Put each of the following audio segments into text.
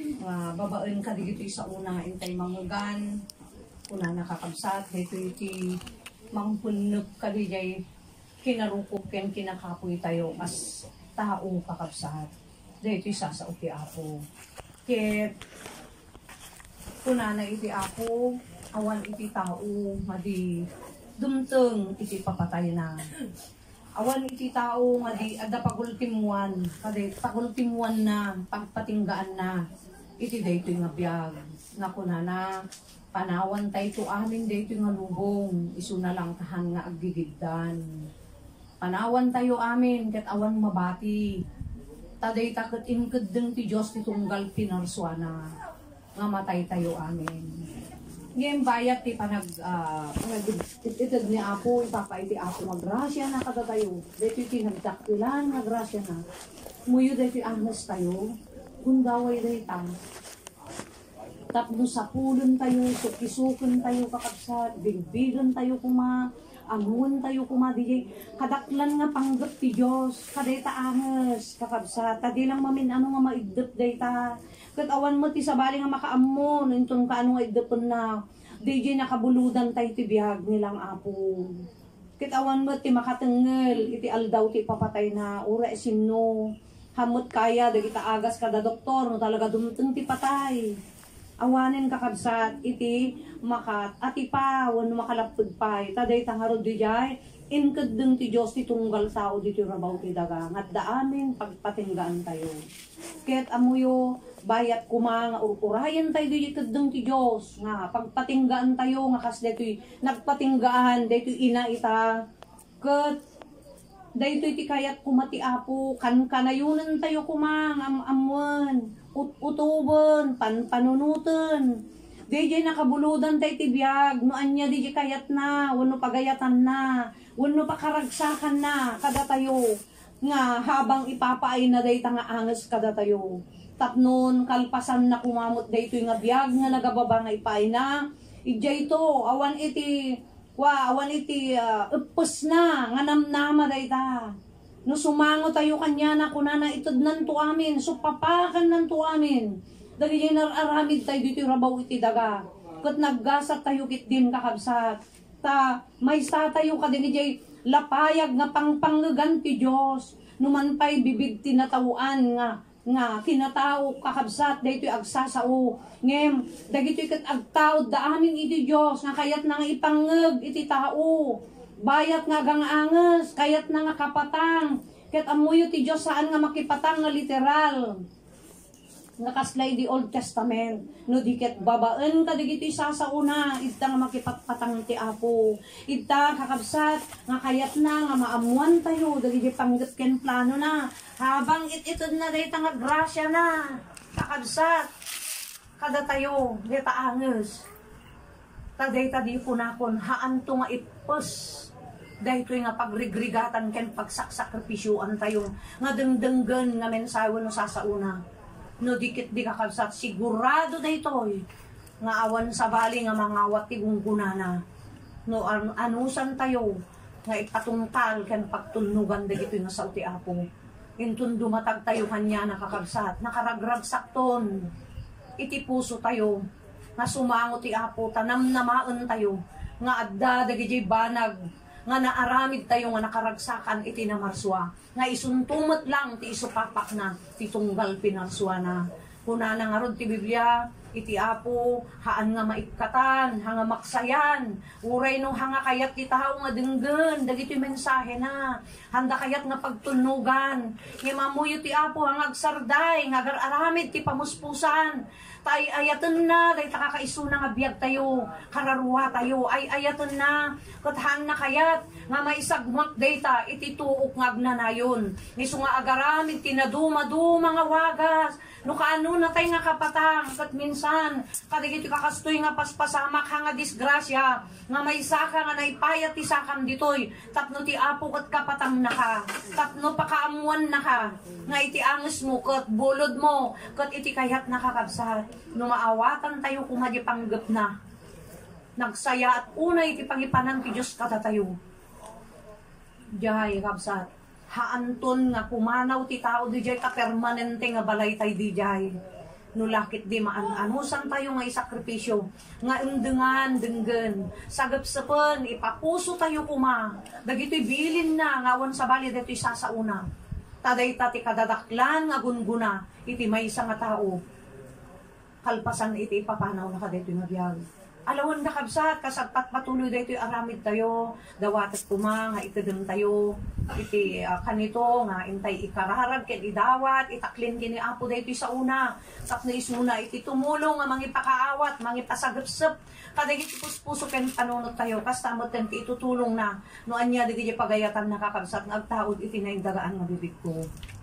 babaen ka dito sa una, intay mangugan, una nakakabsat, dito iti mangpunok ka dijay kinarukog ken kinakapoy tayo as tao kakabsat. Dito isa sa uti apo. Ket una na iti apo, awan iti tao, madi dumteng iti papatay na. Awan iti tao nga di ada pagultimuan, kadi pagultimuan na, pagpatinggaan na, iti daytoy nga biyag. Nakuna na, panawan tayo to amin daytoy nga lubong, isu na lang tahan nga aggigiddan. Panawan tayo amin, ket awan mabati. Taday takot inkadeng ti Diyos ti tunggal pinarswana, nga matay tayo amin. Ngayon bayat ti itag ni Apo, ipapay ti Apo magrasya na kadatayo. Dito ti nagdaktilan, magrasya na. Muyo dito ahnas tayo, kundaway dito. Tapno sa pulon tayo, sukisukan tayo kakabsat, bigbigan tayo amuan tayo DJ. Kadaklan nga panggap ti Diyos, kadayta ahnas, kakabsat. Tadi lang mamin ano nga maigdap dayta. Kat awan mo ti sabali nga makaamon, intong kaano nga idapon na, DJ nakabuludan tayo ti biyag nilang Apo. Kat awan mo ti makatengel, iti aldaw ti papatay na, ura simno, hamot kaya, dagita agas kada doktor, no talaga dumuteng ti patay. Awanin kakabsat, iti makat, ati pa, wano makalapod pa, taday tangarod dijay, inkadeng ti Diyos ti tunggal tao dito rabaw ti daga, at daamin pagpatinggaan tayo. Ket amuyo, bayat kuma nga ururayan tayo dito kadeng ti Diyos, nga pagpatinggaan tayo, nga kas dito'y nagpatinggaan, dito'y ina ita, ket daytoy ti kayat kumati Apo, kanayunan tayo kumang amuan, utuban, panunutan. DJ nakabuludan tayo ti biyag, no anya DJ kayat na, wano pagayatan na, wano pakaragsakan na, kada tayo. Nga habang ipapaay na day nga angas kada tayo. Tapnon, kalpasan na kumamot daytoy nga biyag, nga nagababa nga ipaay na. Ijay to, awan iti upos na, nga namnama dayta. No sumango tayo kanya na kunana itod nanto amin, so papakan nanto amin. Dali nararamid tayo dito rabaw iti daga. Kat naggasat tayo kit din kakabsat. Ta may sa tayo kadini jay lapayag nga pangpanggagan ti Diyos. Numan pa'y bibig tinatawuan nga kinatao kakabsat daytoy agsasao ngem dagitoy ket agtaod da amin iti Dios nga kayat na nga ipangeg iti tao bayat nga ganganges kayat na nga kapatang ket amuyo ti Dios saan nga makipatang nga literal nga kaslay di Old Testament no diket babaen ka digitoy sasauna idta nga makipatpatang ti Apo idta kakabsat nga kayat na nga maamuan tayo dagiti panggep ken plano na habang itod na dayta nga grasya na kakabsat kada tayo dayta anges dayta di punakon haan to nga ipos daytoy nga pagrigrigatan ken pagsaksakripsyuan tayo nga dengdenggen nga mensahe no sasauna no dikit di kakabsat sigurado daytoy nga awan sa bali nga mangawat ti gunggunana no anusan tayo nga ipatungtal ken pagtulnugan dagitoy nga sa uti Apo intun dumatag tayo kanya nakakabsat nakaragrag sakton iti puso tayo nga sumangot ti Apo tanam namaen tayo nga adda dagiti banag nga naaramid tayo nga nakaragsakan iti namarswa nga isuntumot lang ti isupapak na ti tunggal pinarswa na kunana nga rod ti Biblia iti Apo haan nga maikatan hanga maksayan uray no hanga kayat ti tao nga denggen dagiti mensahe na handa kayat nga pagtulnugan himamuyo ti Apo hanga agsarday nga agararamid ti pamuspusan tay ayaten na day takakaisuna nga biyag tayo kararwa tayo ay ayaten na kathan na kayat nga maisagmak data iti tuok nga agnanayon isu nga agaramid tinaduma-duma nga wagas no kaano na tay nga kapatang kat minsan kadigiti kakastoy nga paspasamak nga disgrasya nga maisaka nga naipayat ti sakam ditoy tapno ti Apo kat kapatang naka tapno pakaamuan naka nga iti anges mo kat bulod mo kat iti kayat nakakabsat no maawatan tayo kung panggap na nagsaya at unay iti pangipanan ti Diyos katatayo jay kabsat haanton nga pumanaw ti tao di jay ka permanente nga balay tay di jay Nulakit di maan-anusan tayo nga isakripisyo, nga undengan, denggen, sagap-sapen, ipapuso tayo kuma, dagito'y bilin na, ngawan sa bali, dito'y sasauna. Taday tati kadadaklan, nga gunguna, iti may isa nga tao, kalpasan iti ipapanaw na ka dito'y mabiyag. Alawan na kabsat, kasagpat patuloy dito aramid tayo, dawatat kuma, nga itadam tayo, iti kanito, nga intay ikararag, ken idawat, itaklin kini apo dito sa una, tapno isuna, iti tumulong, nga mangipakaawat, mangipasagapsap, kadagit puso ken panunot tayo, kastamot ken itutulong na, no anya digiti pagayatan nakakabsat, nga agtaod iti naindagaan nga bibig ko.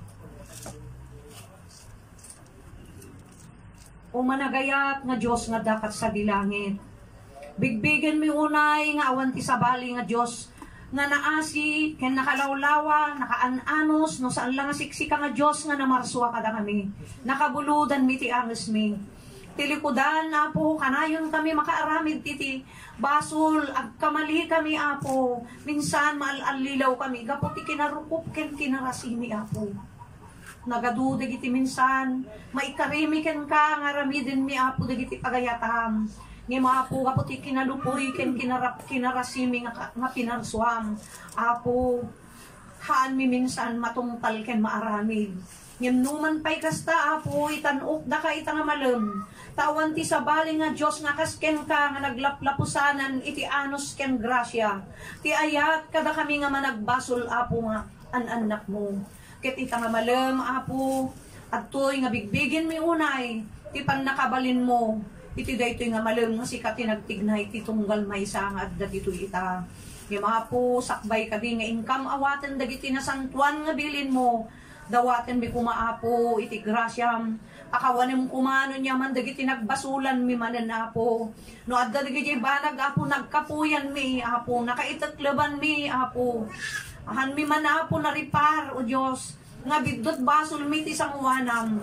O managayat nga Diyos nga dapat sa dilangit. Bigbigan mi unay nga awan ti sabali nga Dios nga naasi ken nakalawlawa nakaanos no saan lang nga siksika nga Dios nga namarswa kada kami nakabuludan mi ti anges mi tilikudan apo kanayon kami makaaramid titi basol ag kamali kami apo minsan maalalilaw kami gapo ti kinarukop ken kinarasimi apo nagaduda giti minsan maikarimi ken ka nga ramiden mi apo dagiti pagayatam nga mga apo, apo ti kinalupoy, ken kinarasimi nga pinarsuam. Apo, haan mi minsan matungtal ken maaramid. Ngem numan pay kasta, apo, itanok da ka ita nga malem. Tawan ti sabali nga Diyos nga kasken ka, nga naglaplapusanan, iti anos ken grasya. Ti ayat, kada kami nga managbasol, apo nga, an-anak mo. Ket ita nga malem, apo, at to'y nga bigbigin mi unay, ti pan nakabalin mo, iti daytoy nga malem nga sikat tinagtignay iti tunggal maysa nga adda ditoy ita. Nga mga po sakbay kadi nga income awaten dagiti nasantuan nga bilin mo. Dawaten bi kumaapo iti grasyam. Akawanem kumano niya man dagiti nagbasulan mi manen apo. No adda dagiti banag apo nagkapuyan mi apo nakaitatleban mi apo. Ahan mi man apo naripar o Dios nga bidot basol mi ti sanguanam.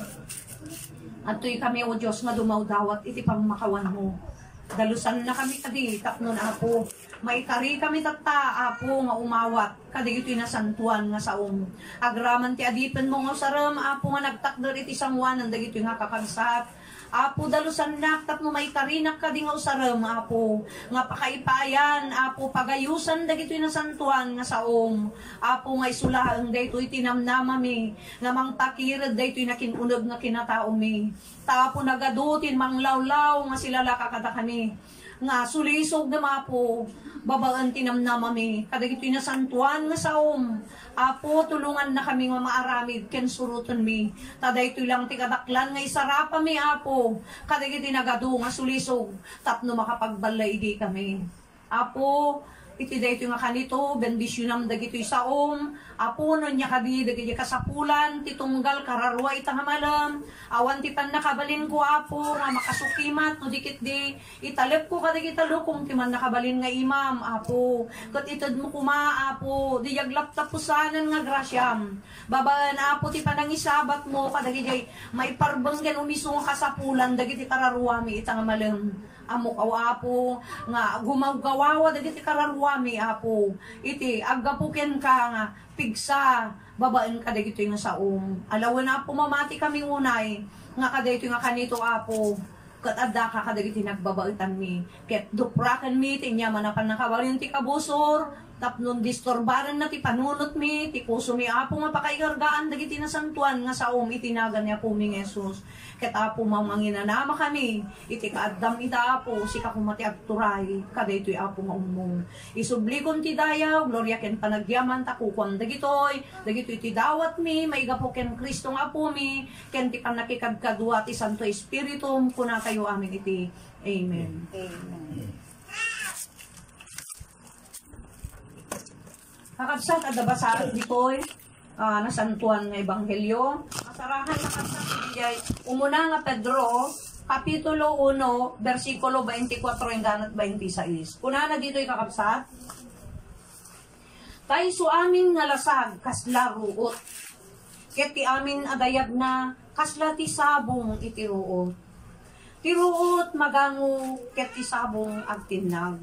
At to'y kami, o Diyos, nga dumawdawat, iti pamakawan mo. Dalusan na kami kadi, tapno na apo. Maitari kami tata, apo, nga umawat. Kadi ito'y nasantuan nga saom. Agraman ti adipen mo nga saram, apo, nga nagtakder iti sangwanan, dagito'y nga kakagsat. Apo, dalusan na, tapno maitarinak kadi nga usaram, apo. Nga pakaipayan, apo, pagayusan, dagito'y nasantuan nga saom. Apo, nga isulaang, dayto'y tinamnamami. Nga mangtakirad, dayto'y nakinunag nga kinatao mi. Tapo nagadutin, manglawlaw, nga silala kakata kami. Nga sulisog na mapo, babaan tinamnamami. Kadagito'y nasantuan nga saom. Apo, tulungan na kami nga maaramid, ken suruton mi. Tadayto'y lang ti kadaklan nga isarapa mi, apo. Kadagito'y nagadu nga sulisog, tapno makapagbalay di kami. Apo, iti daytoy nga kanito, bendisyonam dagitoy saom, apo no nya kadi dagiti kasapulan, titunggal kararwa itang malam, awan ti pan nakabalin ko apo, nga makasukimat, no dikit di, italep ko kadagiti talukong ti man nakabalin nga imam, apo, kat itad mo kuma, apo, di yaglap tapusanan nga grasyam, babaan apo ti panangisabat mo, kadagiti maiparbanggan umisong kasapulan, dagiti kararwami itang malam, amok apo nga gumagawawa dagiti kararwami apo iti aggapuken ka nga pigsa babaen ka dagito nga saom alawan apo mamati kami unay nga kadayto nga kanito apo kat adda ka kadagiti nagbabaitan mi ket dupraken mi tinya manapan nakabalin ti kabusor tapnon distorbaran na ti panunot mi ti puso mi apo nga pakaigargaan dagiti nasantuan nga saom itinagan ni apo mi Jesus ket apo mamanginanama kami iti kaaddam ita apo sika kumati agturay kadaytoy apo nga umong isublikon ti dayaw gloria ken panagyaman takukuan dagitoy ti dawat mi maigapo ken Kristo nga apo mi ken ti panakikadkadua ti Santo Espiritu kuna kayo amin iti amen. Amen. Kakabsat, ada basaan ditoy, nasantuan nga ebanghelyo. Masarahan na kabsat, umuna nga Pedro, Kapitulo 1, versikulo 24 hanggang 26. Kuna na dito'y kakabsat. Tay su amin nga lasag, kasla ruot. Ket ti amin adayag na, kasla ti sabong iti ruot. Ti ruot magango, ket ti sabong agtinag.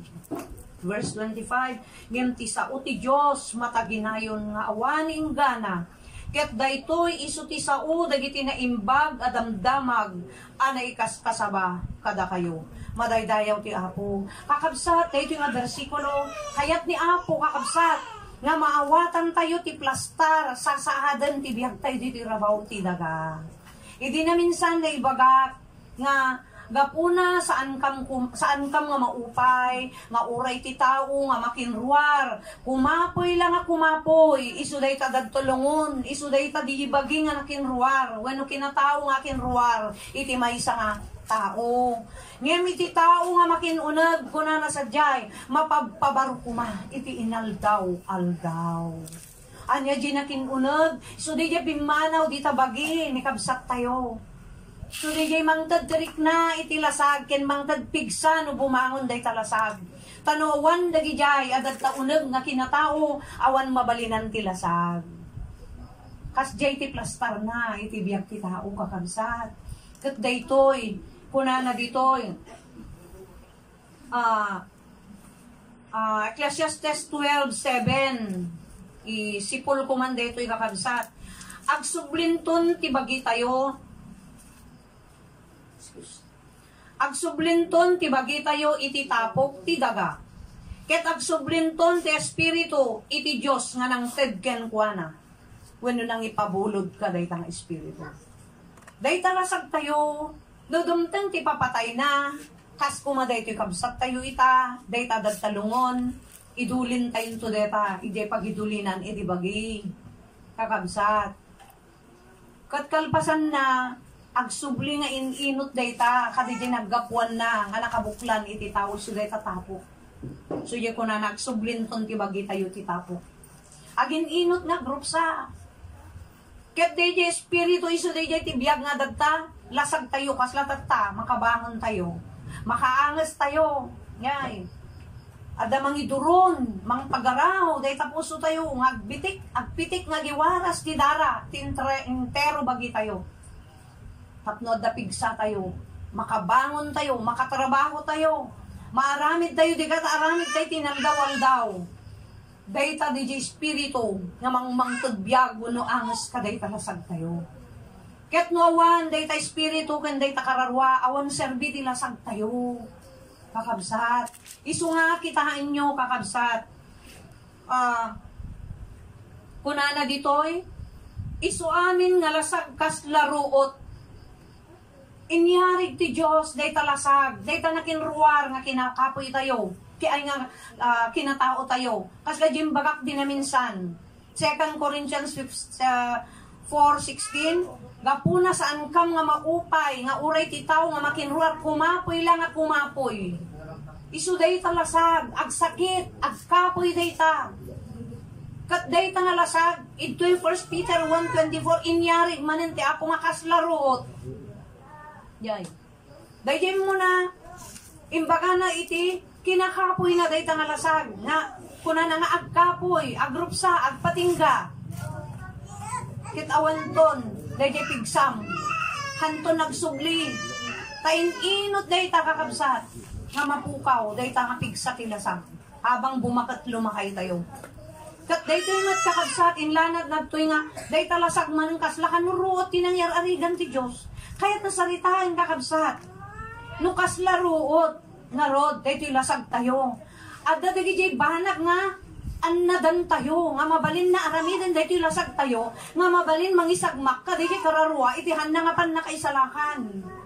Verse 25, ngem ti sao ti Dios mataginayon nga awaning gana Ket daytoy isu ti sao dagiti naimbag adamdamag anay kasaba kada kayo. Madaydayaw ti Apo. Kakabsat, daytoy nga bersikulo, hayat ni Apo kakabsat, nga maawatan tayo ti plastar, sasaadan ti biyag tayo ti rabaw ti daga. Idi na minsan na ibagak, nga gapuna saan kam nga maupay, nga uray ti tao, nga makinruar, kumapoy lang nga kumapoy, isuday ta dadtulungon, isuday ta di ibagi nga nakinruar, wano kinatao nga kinruar, iti maysa nga tao. Ngem iti tao nga makinunag kuna na sadyay, mapagpabaro kuma, iti inaldaw-aldaw. Anya di nakinunag, isuday di bimanaw di tabagi, ni kabsat tayo. So di jay mangtad tirik na iti lasag ken mangtad pigsa no bumangon day talasag. Tanowan dagi jay adat tauneg nga kinatao awan mabalinan ti lasag. Kas jay ti plastar na iti biag ti tao kakabsat. Ket daytoy kunana ditoy. Ecclesiastes 12:7 isipol ko man daytoy kakabsat. Agsublinton ti bagi tayo. Agsublinton ti bagi tayo iti tapok ti daga. Ket agsublinton ti espiritu iti Dios nga nang tedken kuana. Wenno nang ipabulod ka dayta nga espiritu. Dayta lasag tayo, dudumteng ti papatay na, kas kumaday ti kabsat tayo ita, dayta dadtalungon, idulin tayo to dayta, ide pagidulinan iti bagi. Kakabsat. Kat kalpasan na, agsubli nga inot dayta kadidi naggapuan na nga nakabuklan iti tao so dayta tapok. So ye ko na nagsublinton ti bagi tayo ti tapok. Agin inot nga group sa. Ket day espiritu iso day ti biag nga dagta, lasag tayo kasla tatta, makabangon tayo. Makaangas tayo. Yay. Ada mangiduron, mang pagaraw, dayta puso tayo agpitik nga giwaras ti dara, intero bagi tayo. Tapno da pigsa tayo, makabangon tayo, makatrabaho tayo, maaramid tayo, di ka aramid tayo, tinandaw-aldaw. Dayta di espiritu, nga mangmangtod biyag, no angas ka dayta lasag tayo. Ket no awan, dayta espiritu, ken dayta kararwa, awan serbi ti lasag tayo. Kakabsat. Isu nga kitaan nyo, kakabsat. Kunana ditoy, isu amin nga lasag kas laruot, inyarig ti Diyos, dayta lasag, dayta nakinruar, nga kinakapoy tayo, kaya nga kinatao tayo. Kas gajim bagak din na minsan. 2 Corinthians 4:16, gapuna saan kam nga maupay, nga uray ti tao nga makinruar, kumapoy lang nga kumapoy. Isu dayta lasag, agsakit, agkapoy dayta. Kat dayta nga lasag, ito'y 1 Peter 1:24, inyarig manen ti ako nga kaslaruot. Yay. Dayem mo na, imbaga na iti, kinakapoy na dayta nga lasag, nga, kuna na nga agkapoy, agrupsa, agpatingga. Kitawan ton, dayjay pigsam, hanton nagsugli, tain inot dayta kakabsat, nga mapukaw, dayta nga pigsa tilasag, habang bumakat lumakay tayo. Kat dayta yung kakabsat, inlanad nagtoy nga, dayta lasag man kaslakan nuruot, tinangyar arigan ti Diyos. Kaya't nasaritaan kakabsat. Nukas laruot, narod, daytoy lasag tayo. At dadagijay banag nga, annadan tayo, nga mabalin na aramidan, daytoy lasag tayo, nga mabalin mangisagmak ka, daytoy kararwa, itihan na nga pan nakaisalakan.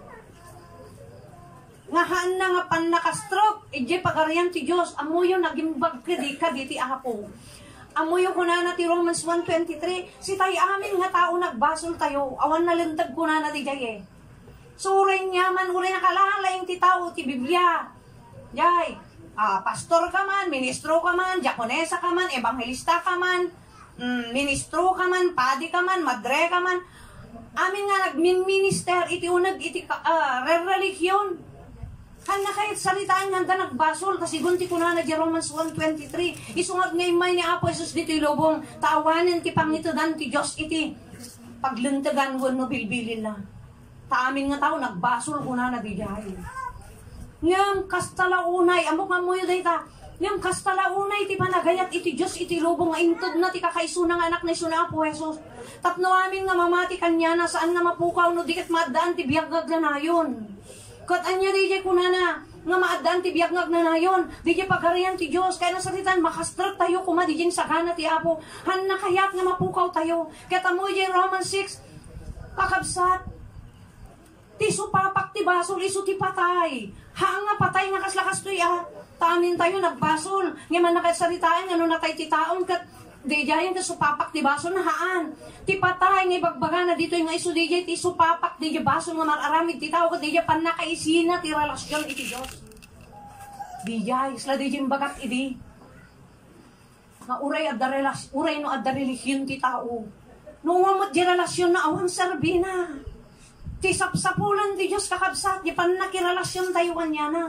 Nga haan na nga pan nakastroke, ijay pagarian ti Diyos, amuyo nagimbag ka di ti apo. Amuyo ko na ti Romans 1:23, si tayo amin nga tao nagbasol tayo, awan nalintag ko na ti jay eh. So uray niya man, uray nakalahalayang ti tao, ti Biblia. Jay, pastor ka man, ministro ka man, diakonesa ka man, evangelista ka man, ministro ka man, padi ka man, madre ka man. Amin nga nagmin-minister, iti unag, iti re-religion. Kan na kahit salitaan nga nagbasol, kasi gunti ko na di Romans 1:23. Isungag ngay may ni Apo Jesus dito ilobong, taawanan ti pangitodan ti Diyos iti. Pagluntagan no bilbilin na. Taamin nga tao, nagbasol ko na di jahay. Ngam, kastala unay, amok nga mo yun dayta, Ngam kastalaunay ti panagayat iti Diyos iti lubong nga intod na ti kakaiso ng anak na iso na Apo Jesus. Tapno amin nga mamati kanya na saan nga mapukaw no diket maadaan ti biyag naglanayon. Kat anya DJ kunana nga maadaan ti biyag naglanayon. DJ pagarian ti Diyos kaya nasalitan makastrat tayo kuma DJ sagana ti Apo. Han nakayat nga mapukaw tayo. Kaya tamo DJ Romans 6 kakabsat. Ti supapak ti basol iso ti patay. Nga patay nga kaslakas to tamin tayo nagbasol. Ngayon nakasalitaan nga no natay ti taon kat dijayan ti supapak ti basol na haan. Ti patay nga ibagbaga na dito nga iso dijay ti supapak dijay basol nga mararamid ti tao kat dijay pan nakaisina ti relasyon iti Diyos. Dijay isla dijay bagat idi. Nga uray no adda relasyon ti tao. No umamot di relasyon na awan sarbina. Ti sapsapulan ti Diyos kakabsat di pan nakirelasyon tayo kanya na.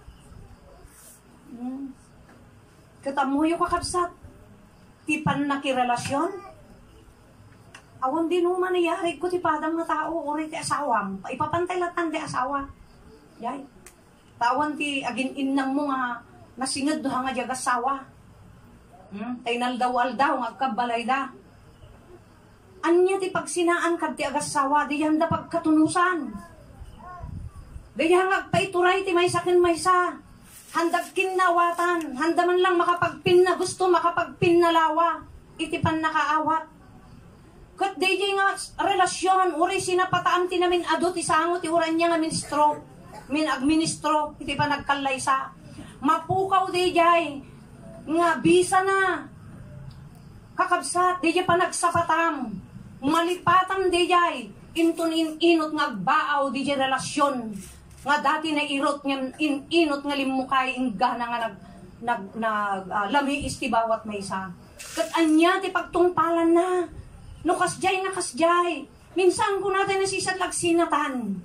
Katamuyo kakabsat ti pan nakirelasyon awan din mo manayari ko ti padang nga tao uri ti asawam ipapantay latan ti asawa yay tawan ti agin innang mo nga nasingad do nga jagas sawa tainaldaw nga agkabalay da anya ti pagsinaan kad ti agas sawa diyan da pagkatunusan diyan nga paituray ti may sakin may sa handag kinawatan, handa man lang makapagpin na gusto, makapagpin na lawa, iti pan nakaawat. Kat DJ nga relasyon, uri sinapataan ti namin ado, ti sango, ti uran niya nga administro, iti pan nagkalaysa. Mapukaw DJ, nga bisa na, kakabsat, DJ pa nagsapatam, malipatam DJ, intun inot nga baaw DJ relasyon, nga dati na inot nga limukay ingga na nga lamiis ti bawat may isa. Kat anya ti pagtungpalan na. No kasjay na kasjay. Minsan ko natin nasisatlag sinatan.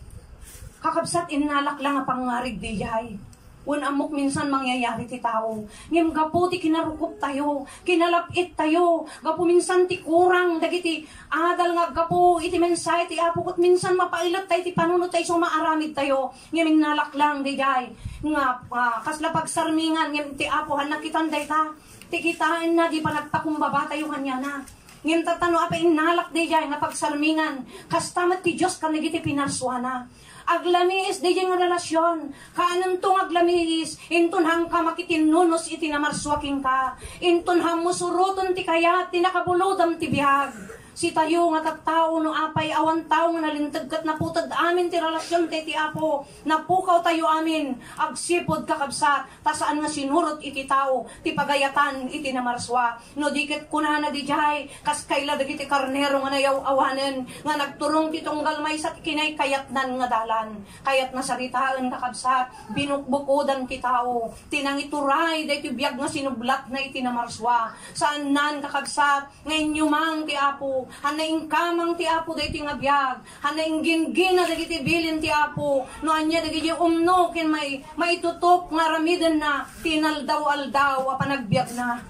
Kakabsat inalak lang ang pangarig di jay. Un amok minsan mangyayari ti tao. Ngem gapo ti kinarukup tayo, kinalapit tayo. Gapo minsan ti kurang dagiti adal nga gapo iti mensay ti Apo ket minsan mapailat tayo ti panunot tayo so maaramid tayo. Ngem nalaklang di jay. Nga kasla pagsarmingan ngem ti Apo han nakitan dayta. Ti kitaan na di pa nagpakumbaba tayo kanya na. Ngem tatano apa inalak di jay nga pagsarmingan. Kastamat ti Dios kan nagiti pinarsuana. Aglamiis di nga relasyon. Kaanan tong aglamiis, intun hang ka makitinunos iti namarswaking ka. Intun hang musuruton ti kayat, tinakabulodam ti bihag. Si tayo nga tattao no apay awan tao nga nalintag kat naputad amin ti relasyon ti Apo. Napukaw tayo amin, agsipod kakabsat, tasaan nga sinurot iti tao, ti pagayatan iti namarswa. No dikit kunana di jay, kas kayla dagiti karnero nga nayaw awanen, nga nagturong ti tunggal may sa kinay kayatnan nga dalan. Kayat na saritaan kakabsat, binukbukodan ti tao, tinangituray dahiti biyag nga sinublat na iti namarswa. Saan nan kakabsat, ngayon yumang ti Apo, hanaing kamang ti Apo dahiti nga biyag, hanaing gingina dagiti bilin ti Apo, no anya dagiti umno kin may tutok nga ramiden na tinaldaw-aldaw a panagbiag na.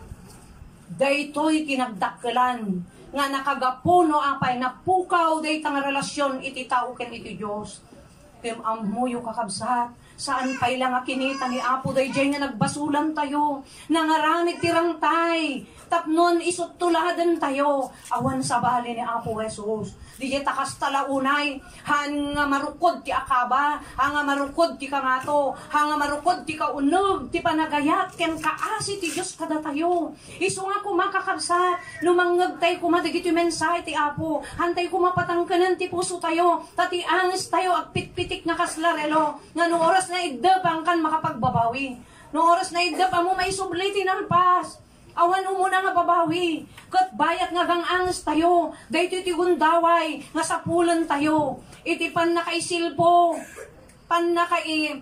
Daytoy kinagdakkelan nga nakagapuno apay napukaw dayta nga relasyon iti tao ken iti Dios. Kem ammuyo kakabsat, saan pay lang kinita ni Apo dayjay nga nagbasulan tayo, nangaramid tirang tay, tapnon isutuladan tayo, awan sa bali ni Apo Jesus. Di takas talaunay, han nga marukod ti akaba, han nga marukod ti kangato, han nga marukod ti kaunog, ti panagayat, ken kaasi ti Diyos kada tayo. Isu nga kumakakabsat, numangag tayo kumadagiti mensay ti Apo, hantay kumapatangkanan ti puso tayo, tati angis tayo, agpitpitik nga kaslarelo, nga no oras na idapang kan makapagbabawi. No oras na idapang mo may subli tinampas. Awan mo muna nga babawi. Kat bayat nga gang angis tayo. Dahito iti gundaway. Nga sapulan tayo. Iti pan nakaisilpo. Pan nakai...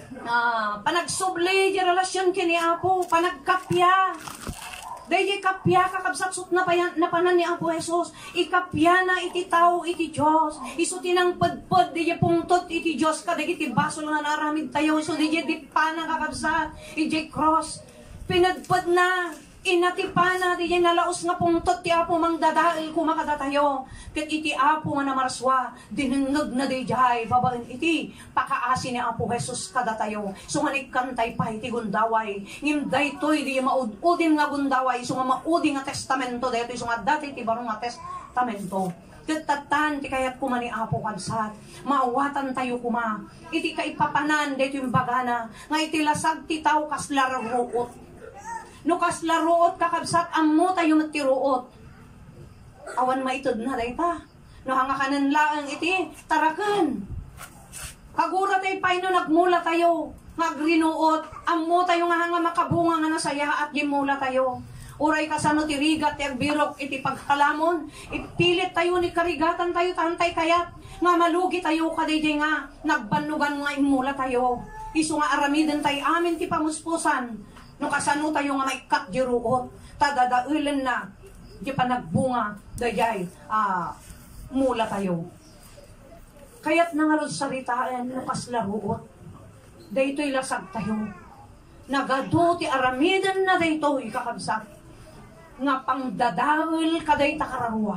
panagsubli di relasyon kini Apo. Panagkapya. Dahil kapya kakabsatsot na panan ni Apo Jesus. Ikapya na iti tao iti Diyos. Iso tinang padpad di pungtot iti Diyos. Kadag iti basol nga naramid tayo. Iso di panang kakabsat. Iti cross. Pinagpad na. Inatipana di yan nalaos nga pungtot ti Apo mang dadail kumakadatayo. Ket iti Apo nga namarswa, dinengeg na di jay, babaen iti, pakaasi ni Apo Jesus kadatayo. So nga kantay pa iti gundaway. Ngim daytoy di maududin nga gundaway, so nga maudin nga testamento daytoy, so nga dati ti barong nga testamento. Ket tatan ti kayat kuma ni Apo kadsat, maawatan tayo kuma. Iti kaipapanan daytoy yung bagana, nga iti lasag ti tao kaslarruot. No kaslarruot kakabsat ammo tayo matiruot. Awan maitod na dayta. No hanga kanan laang iti taraken. Kagura tayo pay no nagmula tayo, ngagrinuot, ammo tayo nga hanga makabunga nga nasaya at gimula tayo. Uray kasano ti rigat ti agbirok iti pagkalamon, ipilit tayo ni karigatan tayo tantay kayat, nga malugi tayo kadayjay nga, nagbanugan nga imula tayo. Isu nga aramiden tayo amin ti pamuspusan. No kasano tayo nga may katjiruot, tadadailan na, di pa nagbunga, dayay, mula tayo. Kaya't nangarod saritaan, no kaslaruot, daytoy lasag tayo. Nagado ti aramidan na daytoy kakabsat, nga pangdadawil kaday takararwa.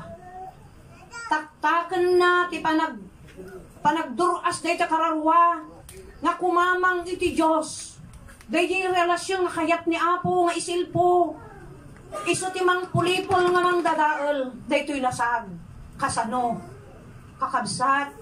Taktaken na ti panagduras day takararwa, nga kumamang iti Diyos. Dahil yung relasyon nga kayat ni Apo, nga isilpo. Iso timang pulipol nga mang dadaol. Dahil ito'y lasag. Kasano. Kakabsat.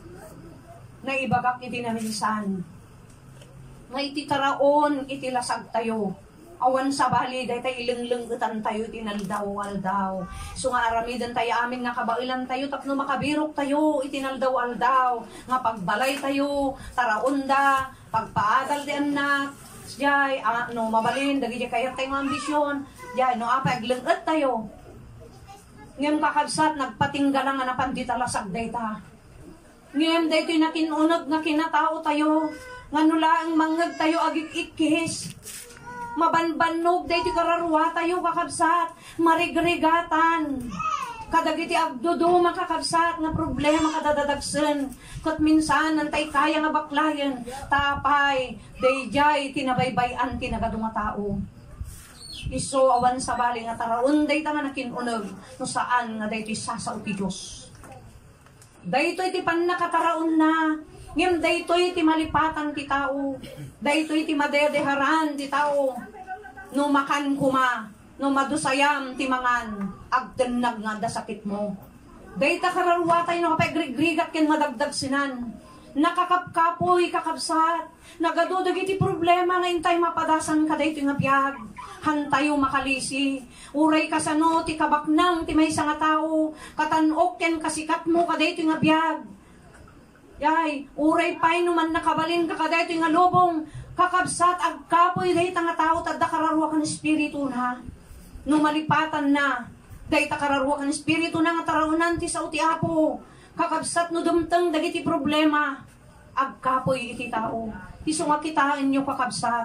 Na ibagak iti naminsan. Nga iti taraon, iti lasag tayo. Awan sa bali, dahil tayo ilenglenggutan tayo, itinaldaw-aldaw. So nga aramidan tayo amin nga kabailan tayo, tapno makabirok tayo, itinaldaw-aldaw. Nga pagbalay tayo, taraonda, pagpaadal di anak, jay, mabalin, dagi jay kayat tayong ambisyon, jay, apa, aglengat tayo. Ngayon kakabsat, nagpatinggalang nga napandita lasag dayta. Ngayon dayto yung nakinunag nga kinatao tayo, nga nulaang mangag tayo agik-ikis. Mabanbanog dayto kararwa tayo kakabsat, marigrigatan. Kadagiti abdudo makakabsat nga problema kadadadagsen. Kat minsan nantay kaya nga baklayan, tapay, dayjay tinabaybayan tinagadunga tao. Iso awan sa bali nga taraon dayta nga nakinunag no saan nga daytoy sasao ti Dios. Daytoy ti pannakataraon na, ngem daytoy ti malipatan ti tao. Daytoy ti madedeharan ti tao. No makan kuma, no madusayam ti mangan, agdenag nga da sakit mo. Dayta kararwa tayo no kapagrigrigat ken madagdag sinan. Nakakapkapoy kakabsat. Nagadudag iti problema nga intay mapadasan ka dayto nga biyag. Hantayo makalisi. Uray kasano ti kabaknang ti maysa nga tao. Katanok ken kasikat mo ka dayto nga biyag. Yay, uray pay no man nakabalin ka dayto nga lubong. Kakabsat agkapoy dayta nga tao tadda kararwa kan espiritu na. No malipatan na. Dayta kararwa kan espiritu na nga tarawnan ti sa uti Apo. Kakabsat no dumteng dagiti problema. Agkapoy iti tao. Isu nga kitaan nyo kakabsat.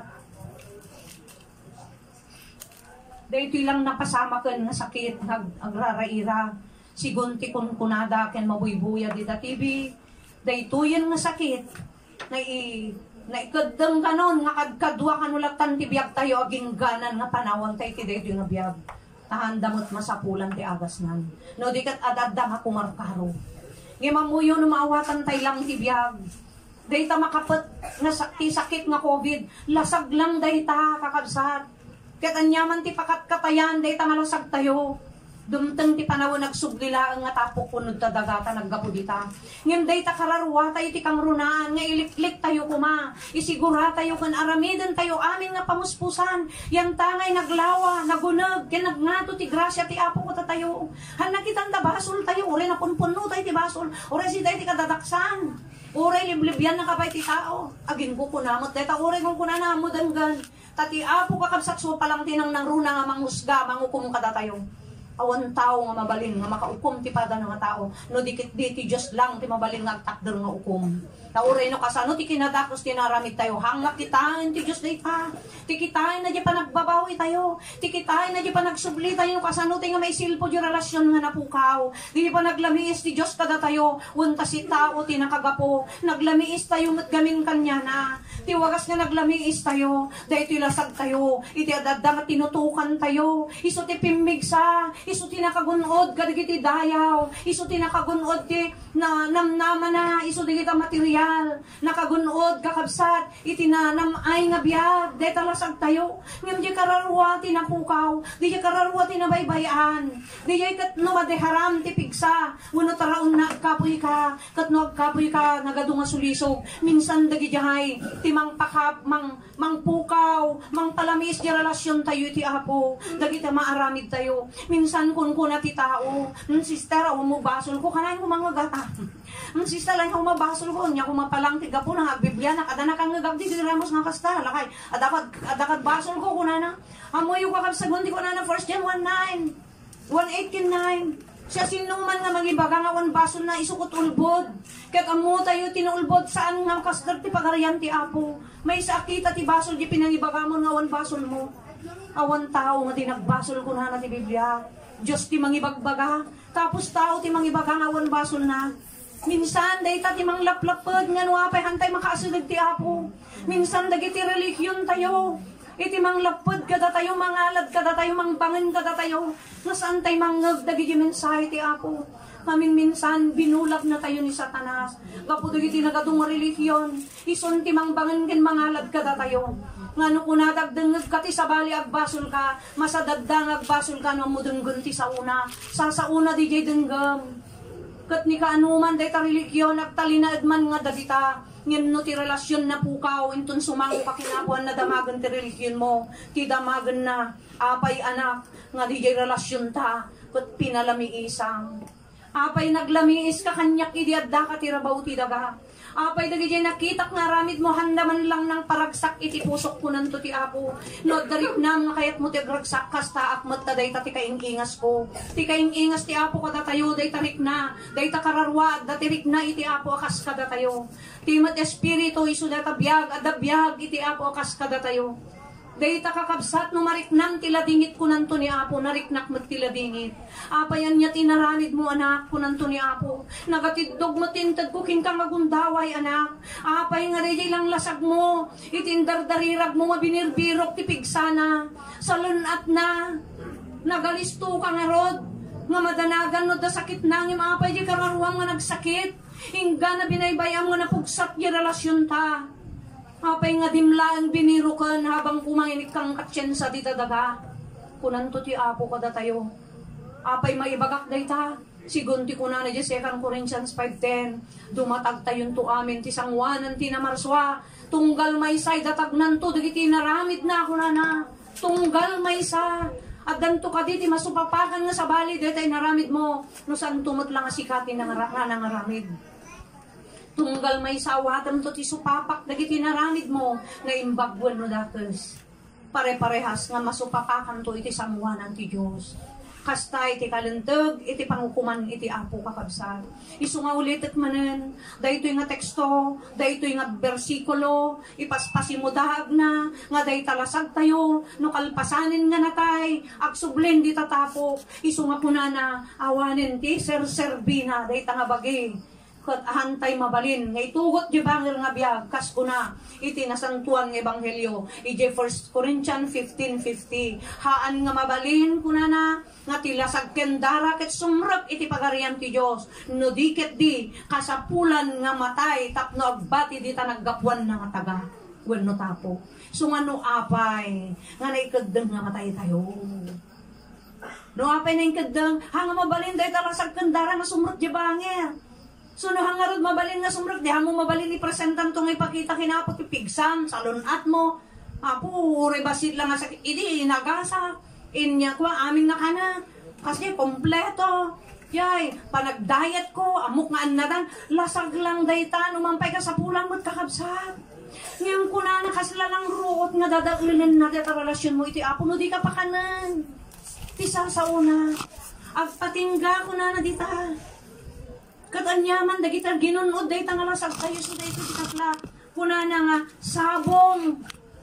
Dahito lang napasama ken nga sakit, agraraira. Sigun ti kunkunada ken mabuybuya dita TV. Dahito yan nga sakit. Naikadang kanon, nga kadkadwa kanulatan ti biyag tayo aging ganan nga panawang tayo ti dahito nga biyag. Tahandamot masapulan ti agas nan. No di kat adadda nga kumarkaro. Ngimamuyo no maawatan tayo lang ti biyag. Dayta makapet nga sakit nga COVID, lasag lang dayta kakabsat. Ket anyaman ti pakatkatayan dayta nga lasag tayo. Dumteng ti panawon nagsugdilaan nga tapok kunod ta dagata naggapudita. Ngem dayta kararwa tayo ti kangrunaan nga iliklik tayo kuma. Isigura tayo ken aramiden tayo amin nga pamuspusan. Yan tangay naglawa, nagunag, ken nagngato ti grasya ti Apo ko tayo. Han nakitan da basol tayo, ore na punpunno tayo ti basol. Ore si tayo ti kadadaksan. Ore liblibyan na kapay ti tao. Agin ko kunamot dayta ore kung kunanamod anggan. Tati Apo kakabsat so palang tinang nangruna nga manghusga, mangukum kada tayo. Awan tao nga mabalin nga makaukom ti pada nga tao. No dikit di ti Diyos lang ti mabalin nga takder nga ukom. Nauray no kasano, ti kinadakos tinaramid tayo. Hangak kitain, ti Diyos day ta. Ti kitain na di pa nagbabawi tayo. Ti kitain na di pa nagsubli tayo. No kasano, ti nga may silpo di relasyon nga napukaw. Di pa naglamiis ti Diyos kada tayo. Wanta si tao, ti nakagapo. Naglamiis tayo, matgamin kanya na. Ti wagas nga naglamiis tayo. Dahil ti lasag tayo. Iti adadang at tinutukan tayo. Iso ti pimmigsa. Iso ti nakagunod, kadagiti dayaw. Iso ti nakagunod, ti namnama na. Iso ti kita material. Nakagunod, kakabsat, itinanam ay nga biyag, de talasag tayo. Ngayon di kararwa, tinapukaw, di kararwa, tinabaybayan, di kat no madeharam, tipigsa, wano taraon na kapoy ka, kat no kapoy ka, nagadunga sulisog, minsan dagi jahay, timang pakap, mang pukaw, mang palamis, di relasyon tayo, iti apo, dagi ta maaramid tayo, minsan kun ti tao, sister, mo basol ko, kanayin ko mga gata. Ang sista lang ako mabasol ko, niya ko mapalang tiga po ng Biblia, nakadana kang nagabdi, di ramos nga kasta, lakay, adakad basol ko, kunana, amoy yung kakabsagon, di kunana, 1 John 1:9, 1:18-9, siya sinuman nga magibaga nga wan basol na isukot ulbod, kaya amo tayo tinulbod, saan nga kastar ti pagarian ti apo, may sakita ti basol, di pinangibaga mo nga wan basol mo, awan tao nga tinagbasol kunana ti Biblia, Diyos ti mangibagbaga, tapos tao ti mangibaga nga wan basol na, minsan, dahi ta timang laplapod, nga nuapay, hantay makaasunod ti apo. Minsan, dagiti religion tayo. Iti mang lapod kada tayo, mangalad kada tayo, mangbangin kada tayo. Nasaan tayo mangag, dagiti mensahe ti apo. Kaming minsan, binulag na tayo ni Satanas. Gapo dagiti nagadong religion. Ison ti mangbangin ken mangalad kada tayo. Ngano ko nadagdangag ka ti sabali agbasol ka, masadagdang agbasol ka no mudunggun ti sauna. Sa una di jay denggam. Kat ni kaanuman day ta religyon at talinaad man nga dagita ngem no ti relasyon na pukaw inton sumango ka kinabuan na damagan ti religyon mo ti damagan na apay anak nga di jay relasyon ta kat pinalami isang apay naglamiis ka kanyak idi adda ka ti rabaw ti daga apay dagi jay nakitak nga ramid mo handaman lang ng paragsak iti pusok kunan to ti apo no darip nam nga kayat mo ti agragsak kasta akmat ta day ta ti kaingingas ko ti kaingingas ti apo kada tayo day tarik na day ta kararwa da tirik na iti apo akas kada tayo ti mat espiritu isu data biag adda biag iti apo akas kada tayo day ta kakabsat no mariknam tila dingit kunan to ni apo nariknak mat tila dingit apayan niya tinaramid mo anak kunan to ni apo nagatidog mo tintag ko king kang agundaway anak apay nga day lang lasag mo itindardarirag mo mabinirbirok ti pigsana salunat na nagalisto ka nga rod nga madanagan no da sakit nangim apay di kararuang nga nagsakit ingga na binaybayam nga napugsat di relasyon ta apay nga dimlaan binirukan habang kumanginig kang katsyensa di dadaga. Kunan to ti apo kada tayo. Apay maibagak day ta. Sigunti kunana di 2 Corinthians 5:10. Dumatag tayon to amin ti sangwanan ti namarswa. Tunggal may say datagnan to dagiti naramid na kunana. Tunggal may sa. At ganto ka diti masupapakan nga sa bali detay naramid mo. No saan tumot lang asikatin na nangaramid. Tunggal may sawatan to ti supapak dagiti naramid mo nga imbagwan no datos. Pare-parehas nga masupapakan to iti sangwanan ti Dios. Kasta iti kalenteg iti pangukuman iti apo kakabsat. Isu nga ulitet manen daytoy nga teksto, daytoy nga bersikulo, ipaspasi mo dahag na nga day talasag tayo no kalpasanin nga natay agsublen di tatapok. Isu nga kunana awanen ti serserbina day nga bagi. Kat ahantay mabalin nga itugot di bangir nga biyag kas kuna iti nasantuan nga ebanghelyo ije 1 Corinthians 15:50 haan nga mabalin kuna na nga tilasag kendara ket sumrek iti pagarian ti Dios no diket di kasapulan nga matay tapno agbati di ta naggapuan na nga taga wenno tapo sungano apay nga naikadeng nga matay tayo no apay na ikadeng hanga mabalin day talasag kendara nga sumrek di bangir. So nahangarod mabalin nga sumrek, di mo mabalin ni presentan itong ipakita kinapot ipigsam, salunat mo, apo, rebasit lang nga sakit, idi, inagasa, inya ko, aming nga kana, kasi kompleto, yay, panag-diet ko, amok nga anadan, lasag lang dayta, umampay ka sa pulang mo't kakabsat. Ngayon ko na nakasla lang ruot nga dadaglinan na dita relasyon mo, iti apo, no di ka pa kanan, tisang sa una, agpatingga ko na dita, Katanyaman, dagita ginunod, day tangalasag tayo, so day ito tikatla. Kuna na nga, sabong.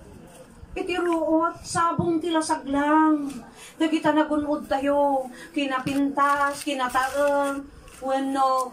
Itiruot, sabong tilasag lang. Dagita nagunod tayo, kinapintas, kinataang, wano,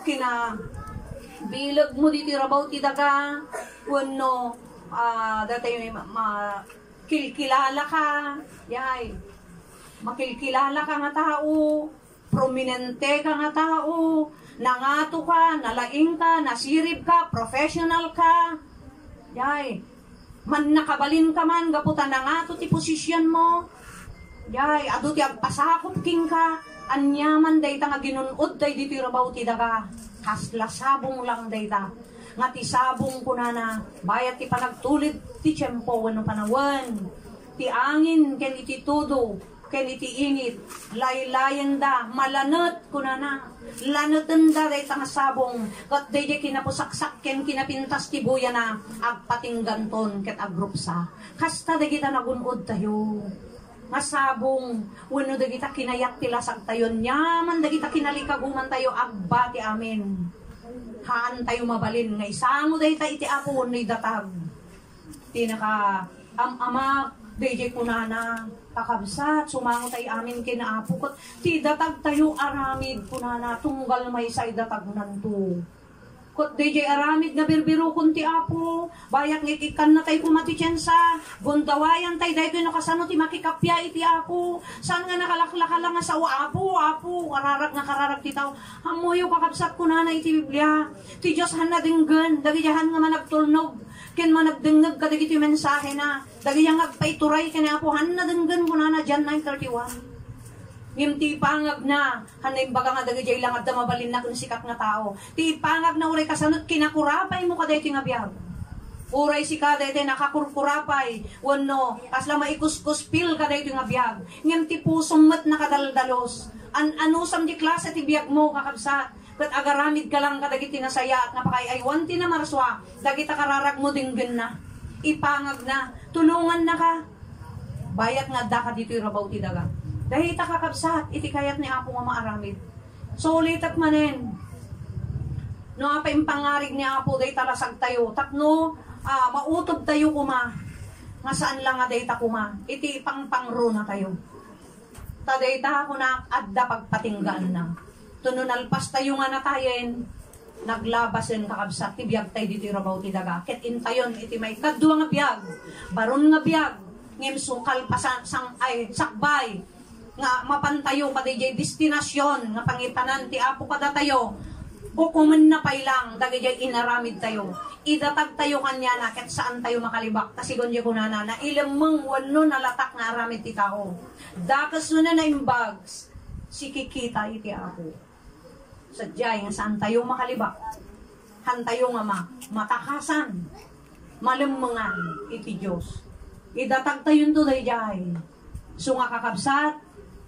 bilag mo dito rabaw ti daga, wano, dati kilkilala ka, yay, makilkilala ka nga tao, prominente ka nga tao, nangato ka, nalaing ka, nasirib ka, professional ka, yay, man nakabalin ka man, gaputan nangato ti posisyon mo, yay, ado ti agpasakop king ka, anyaman day ta nga ginunod day dito rabaw ti daga, kasla sabong lang day ta, nga ti sabong kunana, bayat ti panagtulid ti tiyempo wano panawan, ti angin ken iti tudo, ken iti init, laylayan da, malanot kunana, lanoten da day tanga sabong, kat day kinapusaksak ken kinapintas ti buya na, agpatingganton ket agrupsa, kasta day kita nagunod tayo, nga sabong, wano day kita kinayak tilasag tayo, nyaman day kita kinalikaguman tayo, agbati amin, haan tayo mabalin, nga isango day tayo iti apon ni datag, tinaka ama DJ kunana, kakabsat, sumango tayo amin kinaapukot, ti datag tayo aramid kunana, tunggal may say datag nanto. Kot DJ aramid nga birbiro kun ti apo, bayak ngikikan na tayo kumatityensa, bundawayan tayo dahil nakasano ti makikapya iti apo, saan nga nakalaklaka lang nga sa apo, kararag ti tao, hamuyo kakabsat kunana iti Biblia, ti Diyos han na dinggan, dagiyahan nga managtulnog, ken managdengag kadagiti mensahe na dagiyang agpaituray ken apo han na denggan kunana John 9:31 ngimti pangag na hanay baga nga dagijay lang adda mabalin na kun sikat nga tao ti pangag na uray kasanot kinakurapay mo kaday ti nga biag uray si kaday ti nakakurkurapay wenno kasla maikuskus pil kaday ti nga biag ngimti pusong met nakadaldalos anusam di klase ti biag mo kakabsat ket agaramid ka lang kadagiti nasaya at napakayaywan ti na marswa dagita kararag mo dinggen na ipangag na tulungan na ka bayat nga adda ka dito rabaw ti daga dahil ita kakabsat iti kayat ni apo nga maaramid so ulitak manen no apa impangarig ni apo day talasag tayo tapno mautob tayo kuma nga saan lang nga day ta kuma iti pangpangro na tayo taday ta ako na adda pagpatinggaan na tununalpas tayo nga natayen, naglabasen kakabsat, ti biyag tayo dito rabaw ti daga. Ket intayon, iti may kadwa nga biyag, baron nga biyag, ngem sungkal pasan, sakbay, nga mapantayo kadayjay destinasyon, nga pangipanan ti apo kada tayo, ukuman na pailang, dagayjay inaramid tayo. Idatag tayo kanya na, ket saan tayo makalibak, kasi gonjay kunana, na ilamang wano nalatak nga aramid ti tao. Dakas na na imbags, si kikita iti apo. Sadyay nga saan tayo makalibak, han tayo nga matakasan, malammangan iti Diyos. Idatag tayo to dayjay. So nga kakabsat,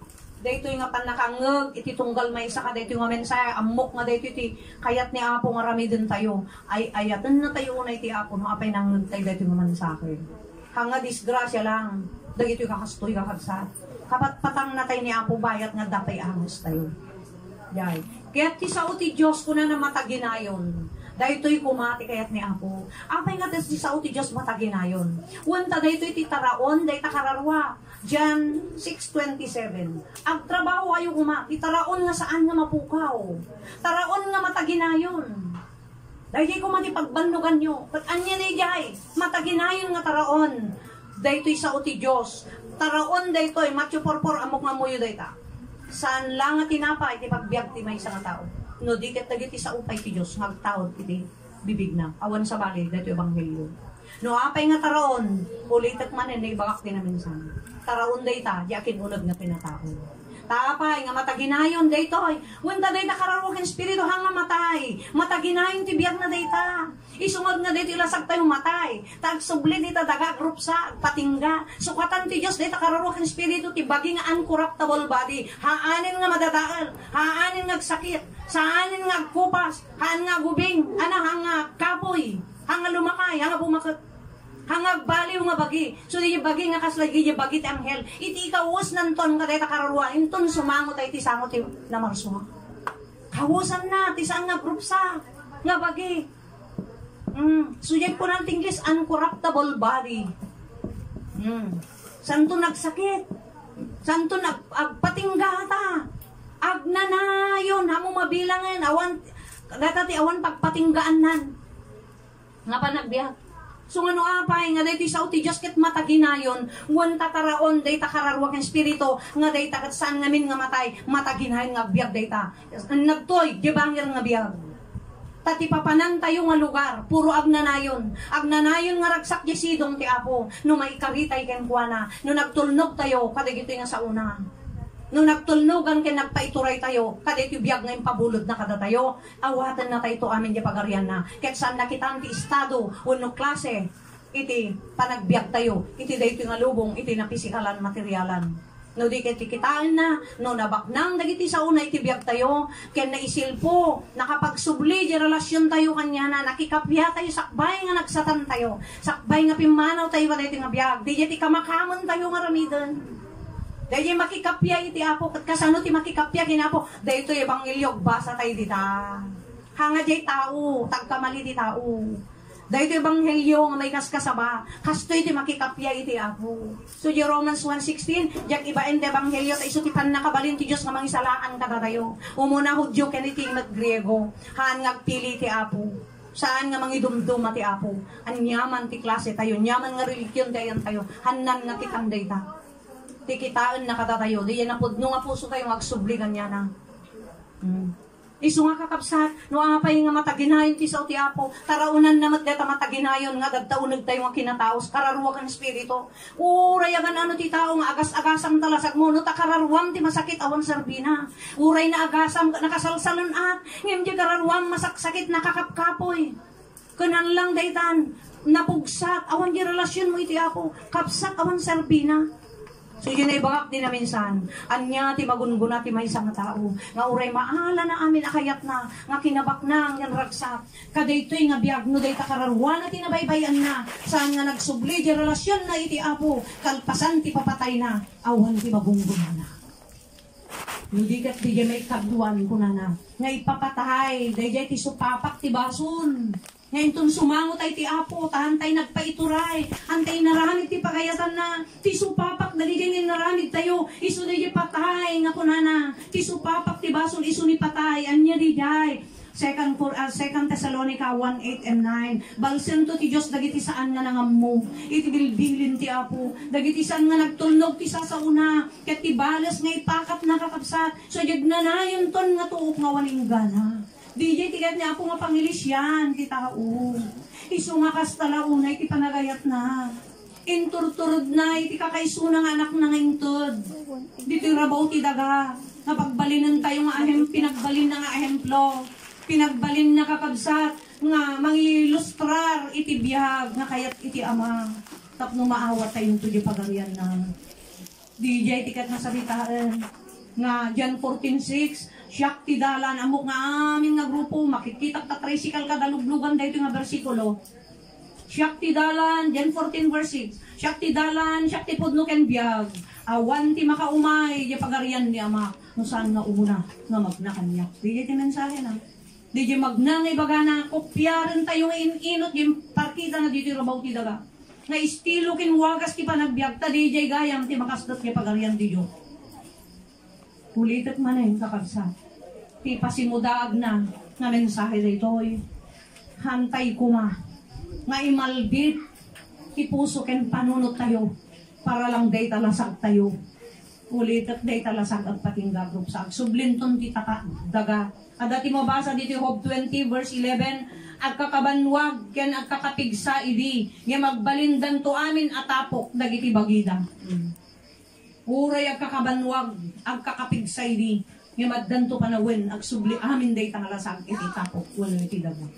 dayto nga panakangeg, iti tunggal may isa ka dayto nga mensahe, amok nga dayto iti kayat ni Apo nga ramidin tayo. Ay ayatan na tayo una iti Apo, no apay nangeg tayo dayto nga mensahe. Hanga disgrasya lang, dagito kakastoy kakabsat. Kapat patang na tayo ni Apo bayat nga dapay angos tayo. Dahil, kaya ti sao ti Diyos ko na mataginayon. Dahil ito'y kumati kayat ni Apo. Apay nga ti sao ti Diyos mataginayon. Wanta dahil ito'y ti taraon, dahil takararwa. John 6:27. Ang trabaho ayo kumati, taraon nga saan nga mapukaw. Taraon nga mataginayon. Dahil kumati pagbandugan nyo. At anya na jay, mataginayon nga taraon. Dahil ito'y sao ti Diyos. Taraon dahil ito'y, Matthew 4:4, amok nga muyo dahil ta. Saan lang nga tinapay, iti pagbiag ti may isang tao. No, di ket dagiti sa upay ti Diyos, ngagtaod iti bibig na. Awan sa bali, dito ebanghelyo. No, apay nga taraon, ulitak manen, naibagak din namin sa taraon day ta, di akin unag nga pinataon. Tapay nga mataginayon daytoy. Wanda day nakararwakin espiritu hanga matay. Mataginayon ti biag na dayta. Isungod nga dayto ilasag tayo matay. Tagsubli dita daga group sa patingga. Sukatan ti Dios dayta kararwakin espiritu ti bagi nga uncorruptible body. Haanin nga madadaal, haanin nga sakit, saanin nga kupas, haan nga gubing, hanga kapoy, hanga lumakay, hanga bumakot. Hangag baliw nga bagi. So di bagi nga kaslagi di bagi ti anghel. Iti ikawas nanton nga dayta kararwa. Inton sumango tayo ti sango ti namarsuha. Hawusan na, tisaan nga group sa, nga bagi. Suyay po ng English, uncorruptible body. Santo nagsakit. Santo nagpatinggata. Agnanayon, hamo mabilangan, awan pagpatinggaan nan. Nga pa nagbiyak. So ano apay, nga dahi sa uti, just ket mataginayon, wan tataraon, dahi takararwag ng spirito, nga dahi saan ngamin nga mataginayon nga biyak dahi ta. Nagtoy, gibangir nga biyak. Tati papanan tayo nga lugar, puro agnanayon. Agnanayon nga ragsak yesidong ti Apo, no maikaritay ken kuana, no nagtulnog tayo, kadigito nga sa una. Nung nagtulnogan ken nagpaituray tayo, kadit yung biyag ngayon pabulod na kada tayo, awatan na tayo ito amin di pagarian na. Kahit saan nakitaan ti estado, uno klase, iti panagbiag tayo, iti dahito nga lubong, iti napisikalan, materialan. No di kiti kitaan na, no nabaknang, dagiti sa una iti biag tayo, ken naisilpo, nakapagsubli, di relasyon tayo kanya na, nakikapya tayo, sakbay nga nagsatan tayo, sakbay nga pimanaw tayo, dahito nga biag, di ti kamakamon tayo nga ramidan. Dahil yung makikapya iti Apo, kat kasano ti makikapya kinapo, dahil ito yung ebanghelyo, basa tayo dita. Hanga jay tao, tagkamali di tao. Dahil ito yung ebanghelyo, nga may kaskasaba, kasto iti makikapya iti Apo. So yung Romans 1:16, jak ibaen ti ebanghelyo, ta iso ti panakabalin ti Diyos nga mangisalaan kada tayo. Umuna Hudyo, kaniting mag-Griego, haan ngagpili ti Apo. Saan nga mangidumdum ti Apo. Anyaman ti klase tayo, nyaman nga religion tayo, hanan nga ti kanday ta. Tikitaan na katatayo, di yan na po, nung nga puso tayo magsubligan niya na. Isu nga kakapsat, no apay nga mataginayon ti sa uti Apo, taraunan na matdeta mataginayon nga dagtaunag tayo nga kinataos, kararuwag ang espiritu. Uray agan ano ti tao nga agas-agasam talasag mo, no takararuwam ti masakit awan sarbina. Uray na agasam nakasalsalon at, ngayon di kararuwam masaksakit nakakapkapoy. Kanan lang daytan, napugsat, awan di relasyon mo iti Apo, kapsat awan sarbina. So yun ay bagak din na minsan. Anya ti magungguna ti may isang tao. Nga uray maala na amin akayat na. Nga kinabak na ang yan ragsak. Kadaytoy nga biyag no day takararwa na tinabaybayan na. Saan nga nagsubli di relasyon na iti Apo. Kalpasan ti papatay na. Awan ti magungguna na. Nudikat di may kaduan ko na. Nga ipapatay. Day ti supapak ti bason. Ngayon itong sumangot ay ti Apo, tahantay nagpaituray, antay naramid ti pagayatan na, ti supapak, daligay naramid tayo, iso na di patay, nga kunana, ti supapak, ti basol, iso ni patay, anya di jay. 2 Thessalonica 1:8 and 9. Balsen to ti Diyos, dagiti saan nga nangammo, iti bilbilin ti Apo, dagiti saan nga nagtulnog ti sasauna, ket ti balas nga ipakat nakakapsat, so yag nanayon ton nga tuok nga waning gana. DJ tigat niya po nga pangilis yan, ti tao. Isu nga kastalaunay, ti panagayat na. Inturturod na, iti kakaisunang anak na ngaintod. Dito rabaw ti daga. Napagbalinan tayo nga pinagbalin na nga ahemplo. Pinagbalin na kakabsat, nga mangilustrar iti biyag, nga kayat iti ama. Tapno maawat tayo ito di pagarian na. DJ tikat na sabitaan. Nga John 14:6, siyak ti dalan, amok nga amin nga grupo, makikita ta tricycle kada luglugan dahito nga bersikulo. Siyak ti dalan, John 14:6, siyak ti dalan, siyak ti pudno ken biag, awan ti makaumay, di pagarian ni ama, kung saan nga umuna, nga magnakanyak. Di ti mensahe na. Di magna nga ibaga na, kopyaran tayo nga inot, yung partida na dito rabaw ti daga. Nga estilo kin wagas ti panagbiag, ta di gayam ti makasdot ni pagarian di Diyo. Ulitat man na yung kakabsat. Ti pasimudaag na nga mensahe dito hantay kuma nga imalbit ti puso ken panunot tayo para lang day talasag tayo. Ulitat day talasag ang patingga group sa sublinton ti daga. Adati mo basa dito Job 20:11, agkakabanwag ken agkakapigsa idi nga magbalindan to amin atapok dagiti bagida. Uray agkakabanwag, agkakapigsay di, nga maddanto panawin, agsubli amin day tangalasag, iti tapok, wala iti dabo.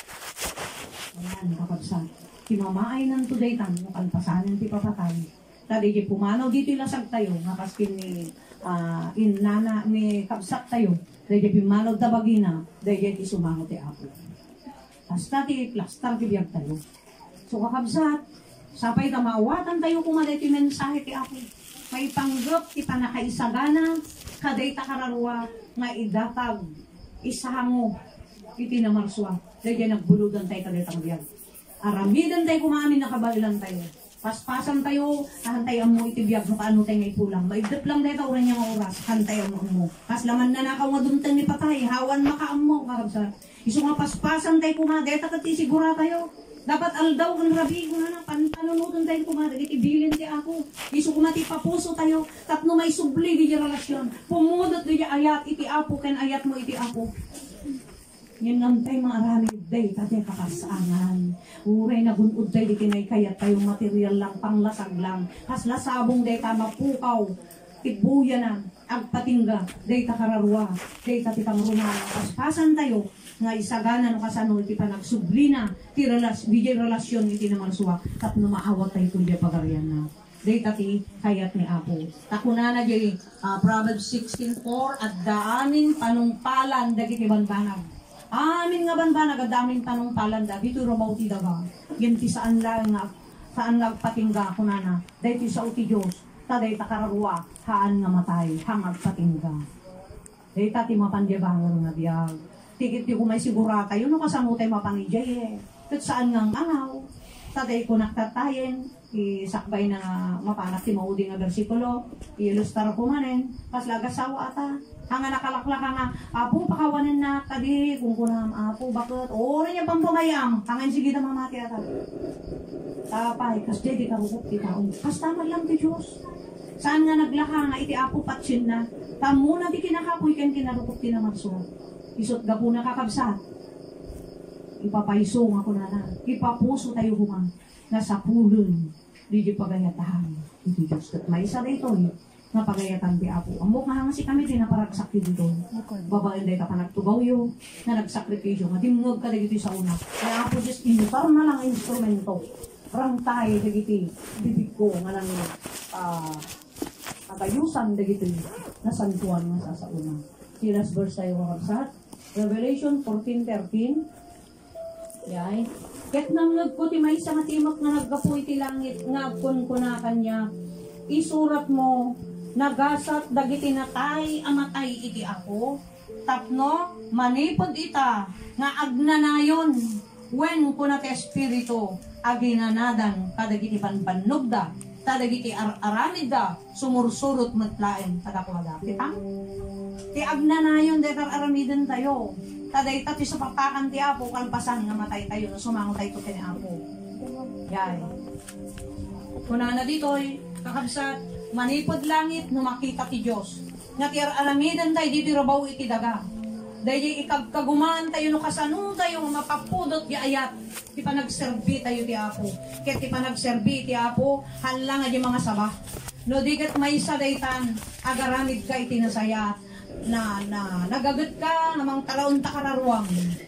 Ayan, kakabsat. Timamaay ng tuday tan, kalpasanan ti papatay. Tadi di pumanaw, dito ilasag tayo, nga kaskin ni inana, ni kabsat tayo. Dahil di pumanaw dabagina, dahil di sumangot ti Apo. Basta ti plastar ti biyag tayo. So kakabsat, sapay tamawatan tayo kumaday ti mensahe ti Apo. May panggap ti panakaisagana, kaday takararwa nga idatag Isahango, iti na marswa. Dahil nagbuludan tayo kalitang biyag. Aramidan tayo kumamin na kabalilan tayo. Paspasan tayo, hantayan mo iti biyag no kaano tayo ngay pulang. Maigdap lang dito oran niya nga oras, hantayan mo. Kas laman na nakaw nga dumtang ni patay, hawan makaam mo, kakabsa. Iso nga paspasan tayo kumadeta kati sigura tayo. Dapat aldaw kang rabi ko na pantanunutan tayo kumadag, itibilin ti ako. Iso kumati papuso tayo, tatno may subli di relasyon. Pumudot di ayat, iti apo, ken ayat mo iti apo. Yan lang tayo mga aramid day, tati kakasangan. Uray na gunod tayo, di kinay kayat tayo material lang, panglasag lang. Kaslasabong day ta mapukaw, tibuya na, agpatingga, day ta kararwa, day ta titang rumana. Paspasan tayo, nga isagana no kasano iti panagsubli na ti relasyon iti naman suwa kat no maawat tayo kuya pagaryan na day tati kayat ni Apo takuna na jay Proverbs 16:4 at daamin panungpalan dagiti banbanag amin nga banbanag at daamin panungpalan dagiti rumaw ti daga ginti saan lang patingga kunana day ti sa uti Diyos taday takararwa haan nga matay hangag patingga day tati mapandyabangan nga biyag tikit di ko may sigura tayo, no kasamo tayo mapangijay eh. Kat saan ngang angaw, taday ko naktatayin, isakbay na mapanak ti mauding nga versikulo, ilustar ko manin, pas lagasawa ata, hanga nakalaklaka nga, apo pakawanin na, kadi, kung kunam, apo, bakit, oran niya pang pumayam, hangin sige na mamati ata. Tapay, kas di karukot ti taon, kas tama lang ti Diyos. Saan nga naglaka nga, iti apo patsin na, tamo na di kinakapoy, ken kinarukot ti naman suwa. Isot ga po nakakabsat. Ipapaiso nga ko na na. Ipapuso tayo humang. Nasa pulon. Di pagayatahan. Ito Diyos. May isa dito eh. Nga pagayatan di Apo. Ang mukha nga si kami din na paragsakti dito. Babae dahil ka nagtugaw yun. Na nagsakripisyo. Matimugag ka dito sa una. Kaya Apo Diyos, inutar na lang instrumento. Rang tayo dito. Bibig ko nga lang agayusan dito. Nasantuan nga sa una. Silas verse tayo kakabsat. Revelation 14:13. Yay. Ket nang nagputi may sa timok nga naggapoy ti langit ngagkon ko na kanya. Isurat mo nagasat dagiti natay amatay iti ako. Tapno manipod ita nga agnanayon wen kuna ti espiritu aginanadan kadagiti panpanugda tadagiti aramid da sumursurot matlaen kadakwada. Kita? Ti agnanayon detar aramidan tayo. Taday ti sa papakan ti Apo kalpasan nga matay tayo no sumango tayo ti Apo. Yay. Kuna na ditoy kakabsat manipod langit no makita ti Dios. Nga ti aramidan tayo dito rabaw iti daga. Dahil ikagkagumaan tayo no kasano tayo mapapudot di ayat. Ti panagserbi tayo ti Apo. Ket ti panagserbi ti Apo hanlang di mga sabah. No digat may sadaytan agaramid ka iti nasayat. Na nagagat ka namang talaon takararuang.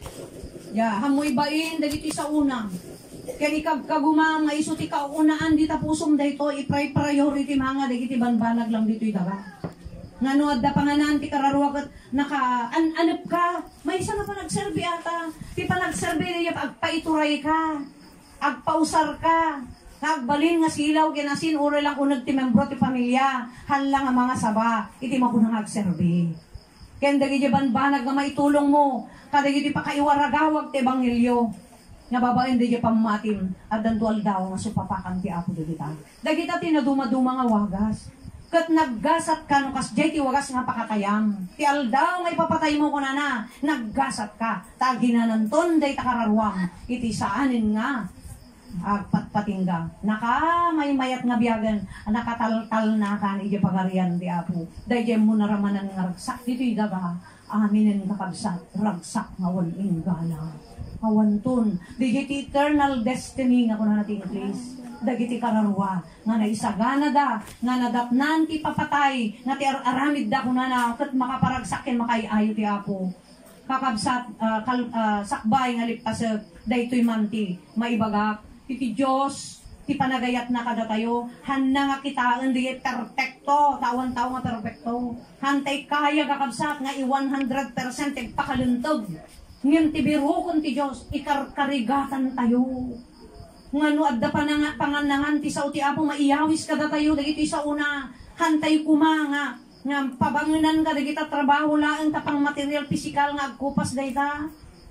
Ya, hamoy bain dagiti sa una. Kani kagkagumam nga iso ti kaunaan di tapusong dayto i-priority mga dagiti banbanag lang dito itaga. Ngano adda panganan ti kararuwa ket anep ka. May isa na pa nagserbi ata. Ti pa nagserbi di agpaituray ka. Agpausar ka. Nagbalin nga silaw kinasin uro lang unag ti membro ti pamilya. Hanlang ang mga saba iti makunang agserbi. Ken dagiti banbanag nga maitulong mo, kadagiti pakaiwaragawag ti ebanghelyo. Nga babaen di pamatim at dantual daw nga supapakan ti Apo dagita. Dagita ti naduma-duma nga wagas. Ket naggasat ka no kas ti wagas nga pakatayam. Ti aldaw nga ipapatay mo kunana, naggasat ka. Taginananton day takararwang iti saanin nga agpatpatingga. May mayat nga biyagan, nakataltal na ka ni pagarian di Apo. Dayem mo naramanan nga ragsak dito'y daga. Aminin kakabsat, ragsak nga waling gala. Awanton, digiti eternal destiny nga kuna natin please. Dagiti kararwa, nga naisagana da, nga nadatnan ti papatay, nga ti aramid da kuna na, kat makaparagsakin makayayo ti Apo. Kakabsat, sakbay nga lipasag, daytoy manti, maibagak, iti Diyos, ti panagayat na kada tayo, handa nga kitaan di perfecto, tawan-taw nga perfecto. Hantay kaya kakabsat nga 100% ipakaluntog. Ngayon ti birukon ti Diyos, ikarkarigatan tayo. Ngano adda panganangan ti sao ti Apo maiyawis kada tayo, dagiti sa una, hantay kumanga, Nga pabangunan ka, di kita trabaho lang, tapang material, physical nga agkupas dayta.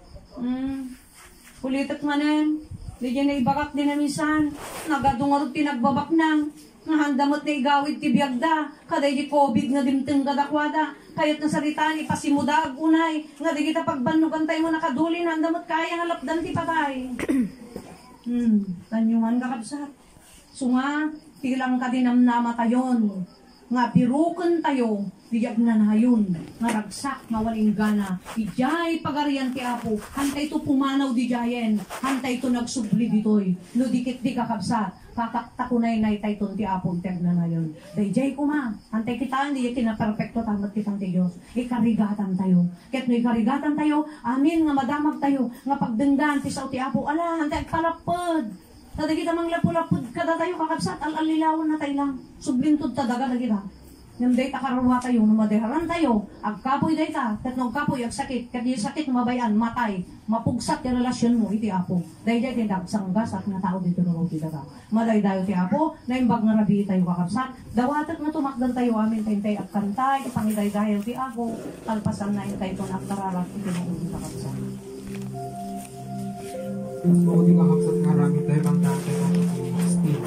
Pulitot manen, di dyan na ibakak din na minsan, nagadungarot tinagbabak na, nga handamot na igawid tibiyagda, kaday di COVID nga dimteng kadakwada, kayat na salitaan, ipasimudag unay, nga di kita pagbanugan tayo mo nakadulin, handamot kaya nga lapdan ti patay. Tanyuman ka kabsat. Sunga, tilang ka dinamnama tayon, nga pirukan tayo, biyag na nahayon, nga ragsak, nga waling gana, ijay pagarian ti Apo, hantay to pumanaw di jayen, hantay to nagsubli ditoy, no dikit di kakabsat, kakaktakunay na itay ton ti Apo, teg na nayon. Dayjay kuma, hantay kita, hindi kinaperfecto tamat kitang ti Diyos, ikarigatan tayo, ket no ikarigatan tayo, amin nga madamag tayo, nga pagdenggan ti sao ti Apo, ala, hantay palapod, tadi kita manglapulapod kada tayo kakabsat, al-alilawan na tayo lang. Sublintod tadaga na kita. Ngam day takarwa tayo, numadeharan tayo. Agkapoy day ta, kat nung kapoy, agsakit. Kat yung sakit, mabayan, matay. Mapugsat yung relasyon mo, iti Apo. Day day tindag, sanggas at nga tao dito na rin daga. Maday dayo ti Apo, naimbag nga rabi tayo kakabsat. Dawatat nga tumakdan tayo amin, tayntay at kantay, ipangiday dayo ti Apo. Talpasan na yung tayo na agtararat, iti na rin kakabsat. Oo, di kakabsat nga rami tayo bang dati kung Steve.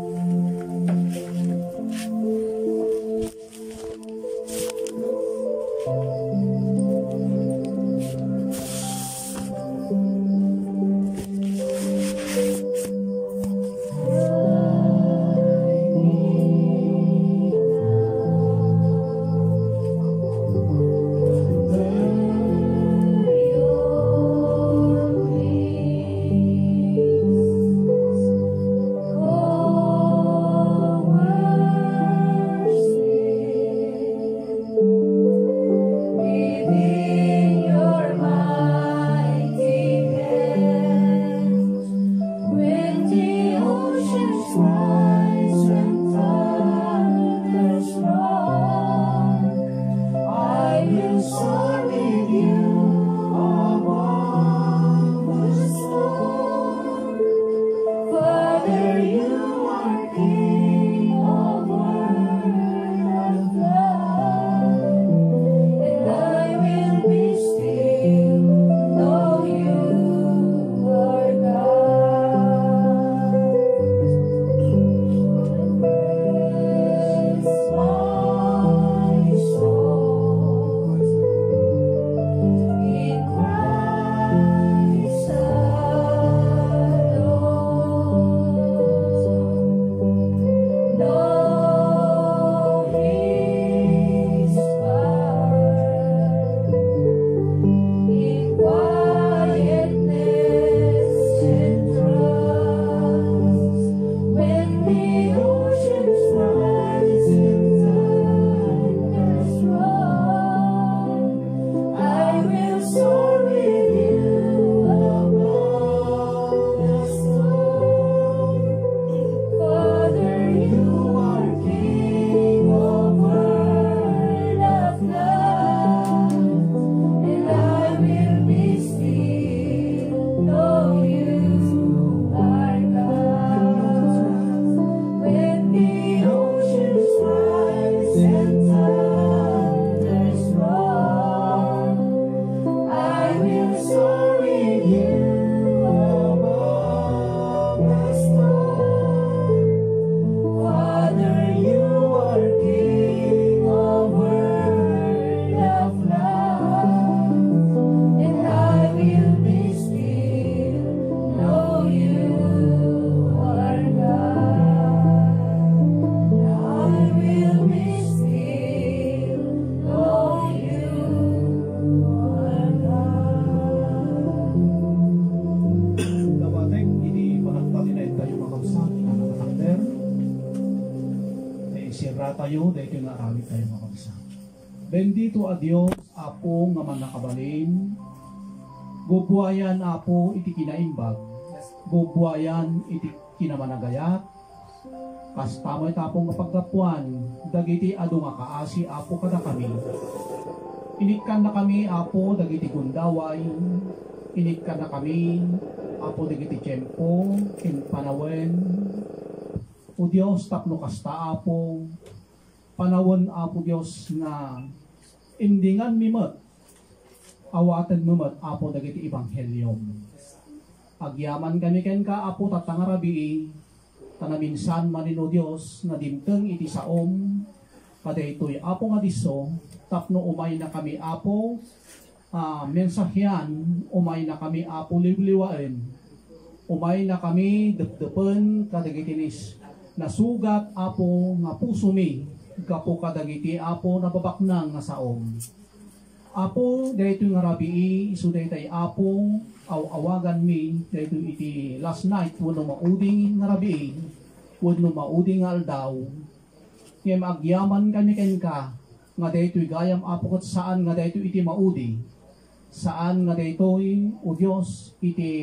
tayo, dahil kinaaramid tayo mga kabisa. Bendito a Dios, Apo nga manakabalin, gubuayan Apo iti kinaimbag, gubuayan iti kinamanagayat, kastamoy tapong mapagkapuan, dagiti adu nga kaasi Apo kada kami. Inikkan na kami Apo dagiti gundaway, inikkan na kami Apo dagiti tiyempo, kinpanawen, o Diyos tapno kasta Apo, panawon Apo Dios nga indingan mimot awatan mimot Apo dagiti ebanghelyum. Agyaman kami ken ka Apo tatangarabi tanaminsan manino Dios nga dimteng iti saom kadaytoy Apo nga diso tapno umay na kami Apo mensahyan, umay na kami Apo liwliwaen, umay na kami depdepen kadagitinis nasugat Apo nga puso mi gapo kadagiti Apo nababaknang nga saom. Apo daytoy nga rabii isu daytay Apo awagan mi daytoy iti last night wenno mauding nga rabii wenno mauding nga aldaw ngem agyaman kami ken ka nga daytoy gayam Apo ket saan nga daytoy iti maudi, saan nga daytoy o Dios iti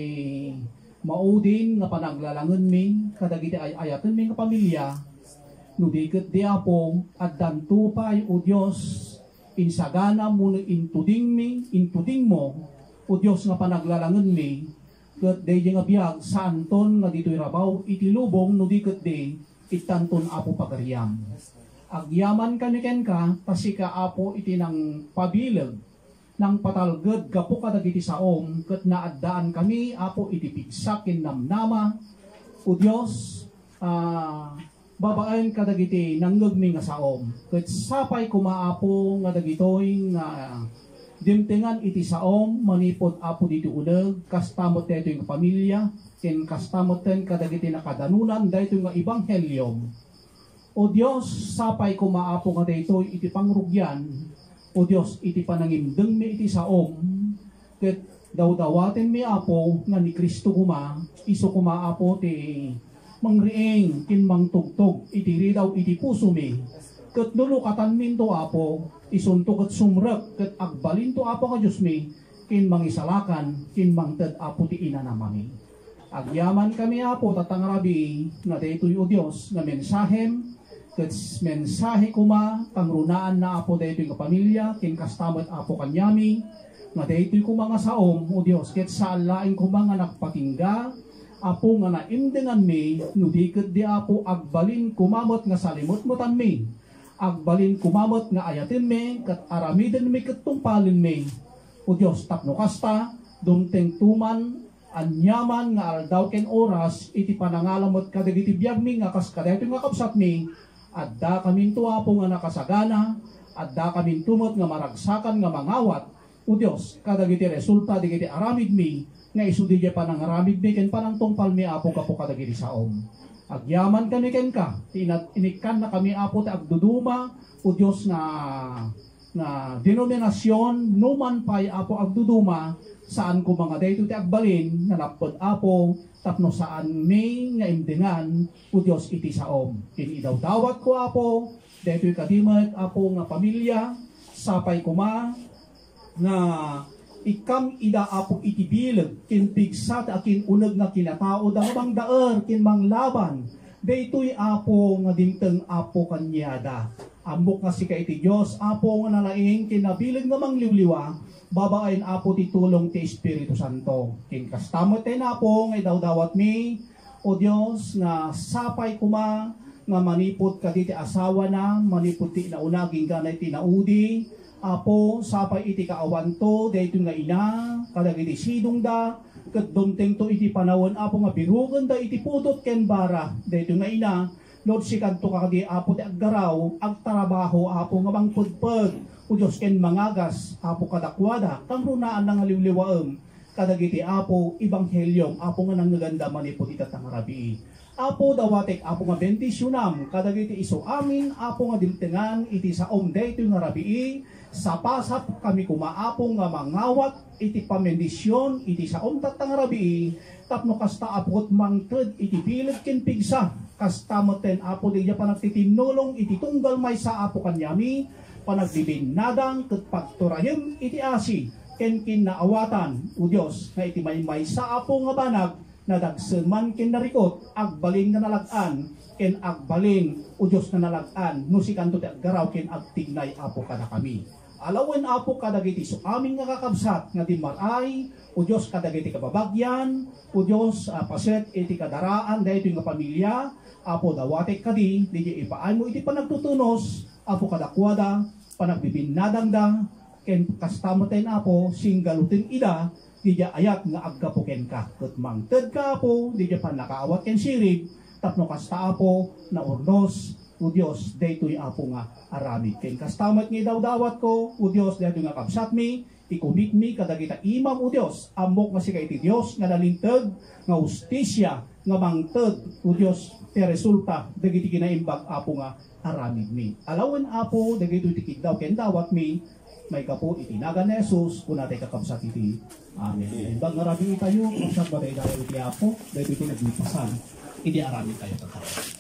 maudin nga panaglalangen mi kadagiti ayaten mi nga pamilya no diket di Apo addan tupay o Dios insagana mo intuding mo o Dios nga panaglalangen mi ket dayjay nga biag santon nga ditoy rabaw iti lubong no diket di itanton Apo pagariam. Agyaman kami ken ka pasika Apo iti nang pabileg nang patalged gapo kadagiti saom ket naaddaan kami Apo iti pigsak ken namnama o Dios babaen kadagiti nanggegmi nga saom ket sapay kumaapo nga dagitoy nga dimtengan iti saom manipod Apo diti uneg kastamot daytoy nga pamilya ken kastamot ten kadagiti nakadanunan daytoy nga ebanghelyum. O Dios sapay kumaapo nga daytoy iti pangrugyan o Dios iti panangimdeng mi iti saom ket dawdawaten mi Apo nga ni Kristo kuma isu kumaapo ti mangrieng kin mangtugtog iti ridaw iti puso mi ket nulukatan minto Apo isunto ket sumrek ket agbalin to Apo nga Dios mi kin mangisalakan kin mangted Apo ti inanamami. Agyaman kami Apo tatangarabi nga daytoy o Dios nga mensahem ket mensahe kuma pangrunaan na Apo daytoy nga pamilya ken kastamot Apo kanyami nga daytoy kuma nga saom o Dios ket saan laeng kuma nga nagpatingga Apo nga naimdengan mi no diket di Apo agbalin kumamot nga salimot-motan mi agbalin kumamot nga ayaten mi ket aramiden mi ket tungpalin mi o Dios tapno kasta dumteng tuman anyaman nga aldaw ken oras iti panangalamot kadagiti biag mi nga kas kadaytoy nga kapsat mi adda kamin Apo nga nakasagana, adda kamin tumot nga maragsakan nga mangawat, o Dios, kadagiti resulta digiti aramid mi, nga isu di pa nang aramid mi, ken panang tungpal mi Apo kapo kadagiti saom. Agyaman kami ken ka, inikan na kami Apo ti agduduma, o Dios nga denominasyon, numan pay Apo agduduma, saan ko mga dayto ti agbalin, nga napod Apo, tapno saan may nga imdengan o Dios iti saom. Kinidawdawat ko Apo, daytoy kadimat Apo nga pamilya, sapay kuma nga ikam ida Apo iti bileg, kin pigsat akin uneg nga kinatao da bang daer kin manglaban. Daytoy Apo nga dimteng Apo kanyada. Ambok nga sika iti Dios Apo nga nalaing kinabileg nga mangliwliwa, babaen Apo ti tulong ti Espiritu Santo. Kin kastamot ten Apo nga idawdawat mi o Dios nga sapay kuma nga manipod kaditi asawa na manipod ti naunaging ganay ti naudi Apo sapay iti kaawanto daytoy nga ina kadagiti sidong da ket dumteng to iti panawon Apo nga birugen da iti putot ken bara daytoy nga ina Lord sikanto kakadi Apo ti aggaraw agtrabaho Apo nga mangpudpud o Diyos ken mangagas Apo kadakwada kang runaan nga liwliwaem kadagiti Apo ebanghelyum Apo nga nanggaganda manipod itatangarabi Apo dawatek Apo nga bendisyonam kadagiti isu amin Apo nga dimtengan iti saom daytoy nga rabii sapasap kami kumaapo nga mangawat iti pamendisyon iti saom tatangarabi tapno kasta Apo ket mangted iti bileg ken pigsa kastamot ten Apo di pa nagtitinulong iti tunggal maysa Apo kanyami panagdibinadang ket pagturayem iti asi ken kinaawatan o Dios nga iti maysa Apo nga banag nadagsen man ken narikot agbalin nga nalagan ken agbalin o Dios nga nalagan no sikanto ti aggaraw ken agtignay Apo kada kami alawen Apo kadagiti so amin nga kakabsat nga dimmaray o Dios kadagiti kababagyan o Dios paset iti kadaraan daytoy nga pamilya Apo dawatek kadi di ipaan mo iti panagtutunos apo kadakwada, panagbibinadangdang, ken kastamoten apo, singgalutin ida, di dia ayat nga aggapuken ka. Ket mangted ka apo, di dia panakaawat ken sirig, tapno kasta apo, na urnos, o Diyos, daytoy apo nga aramid. Ken kastamat nga daw-dawat ko, o Diyos, daytoy nga kabsat mi, ikumit mi kadagita imam o Diyos, amok nga sika iti Diyos, nga nalintag, nga ustisya, nga mangted, o Diyos, te resulta, dagiti kinaimbag apo nga aramid mi. Alawan apo, dagito itikid daw, ken dawat mi, may kapo itinaga ni Jesus, kung natin kakabsat iti. Amen. Imbag nga rabi tayo, kapsat ba tayo iti apo, dahil iti naglipasan, iti aramid tayo.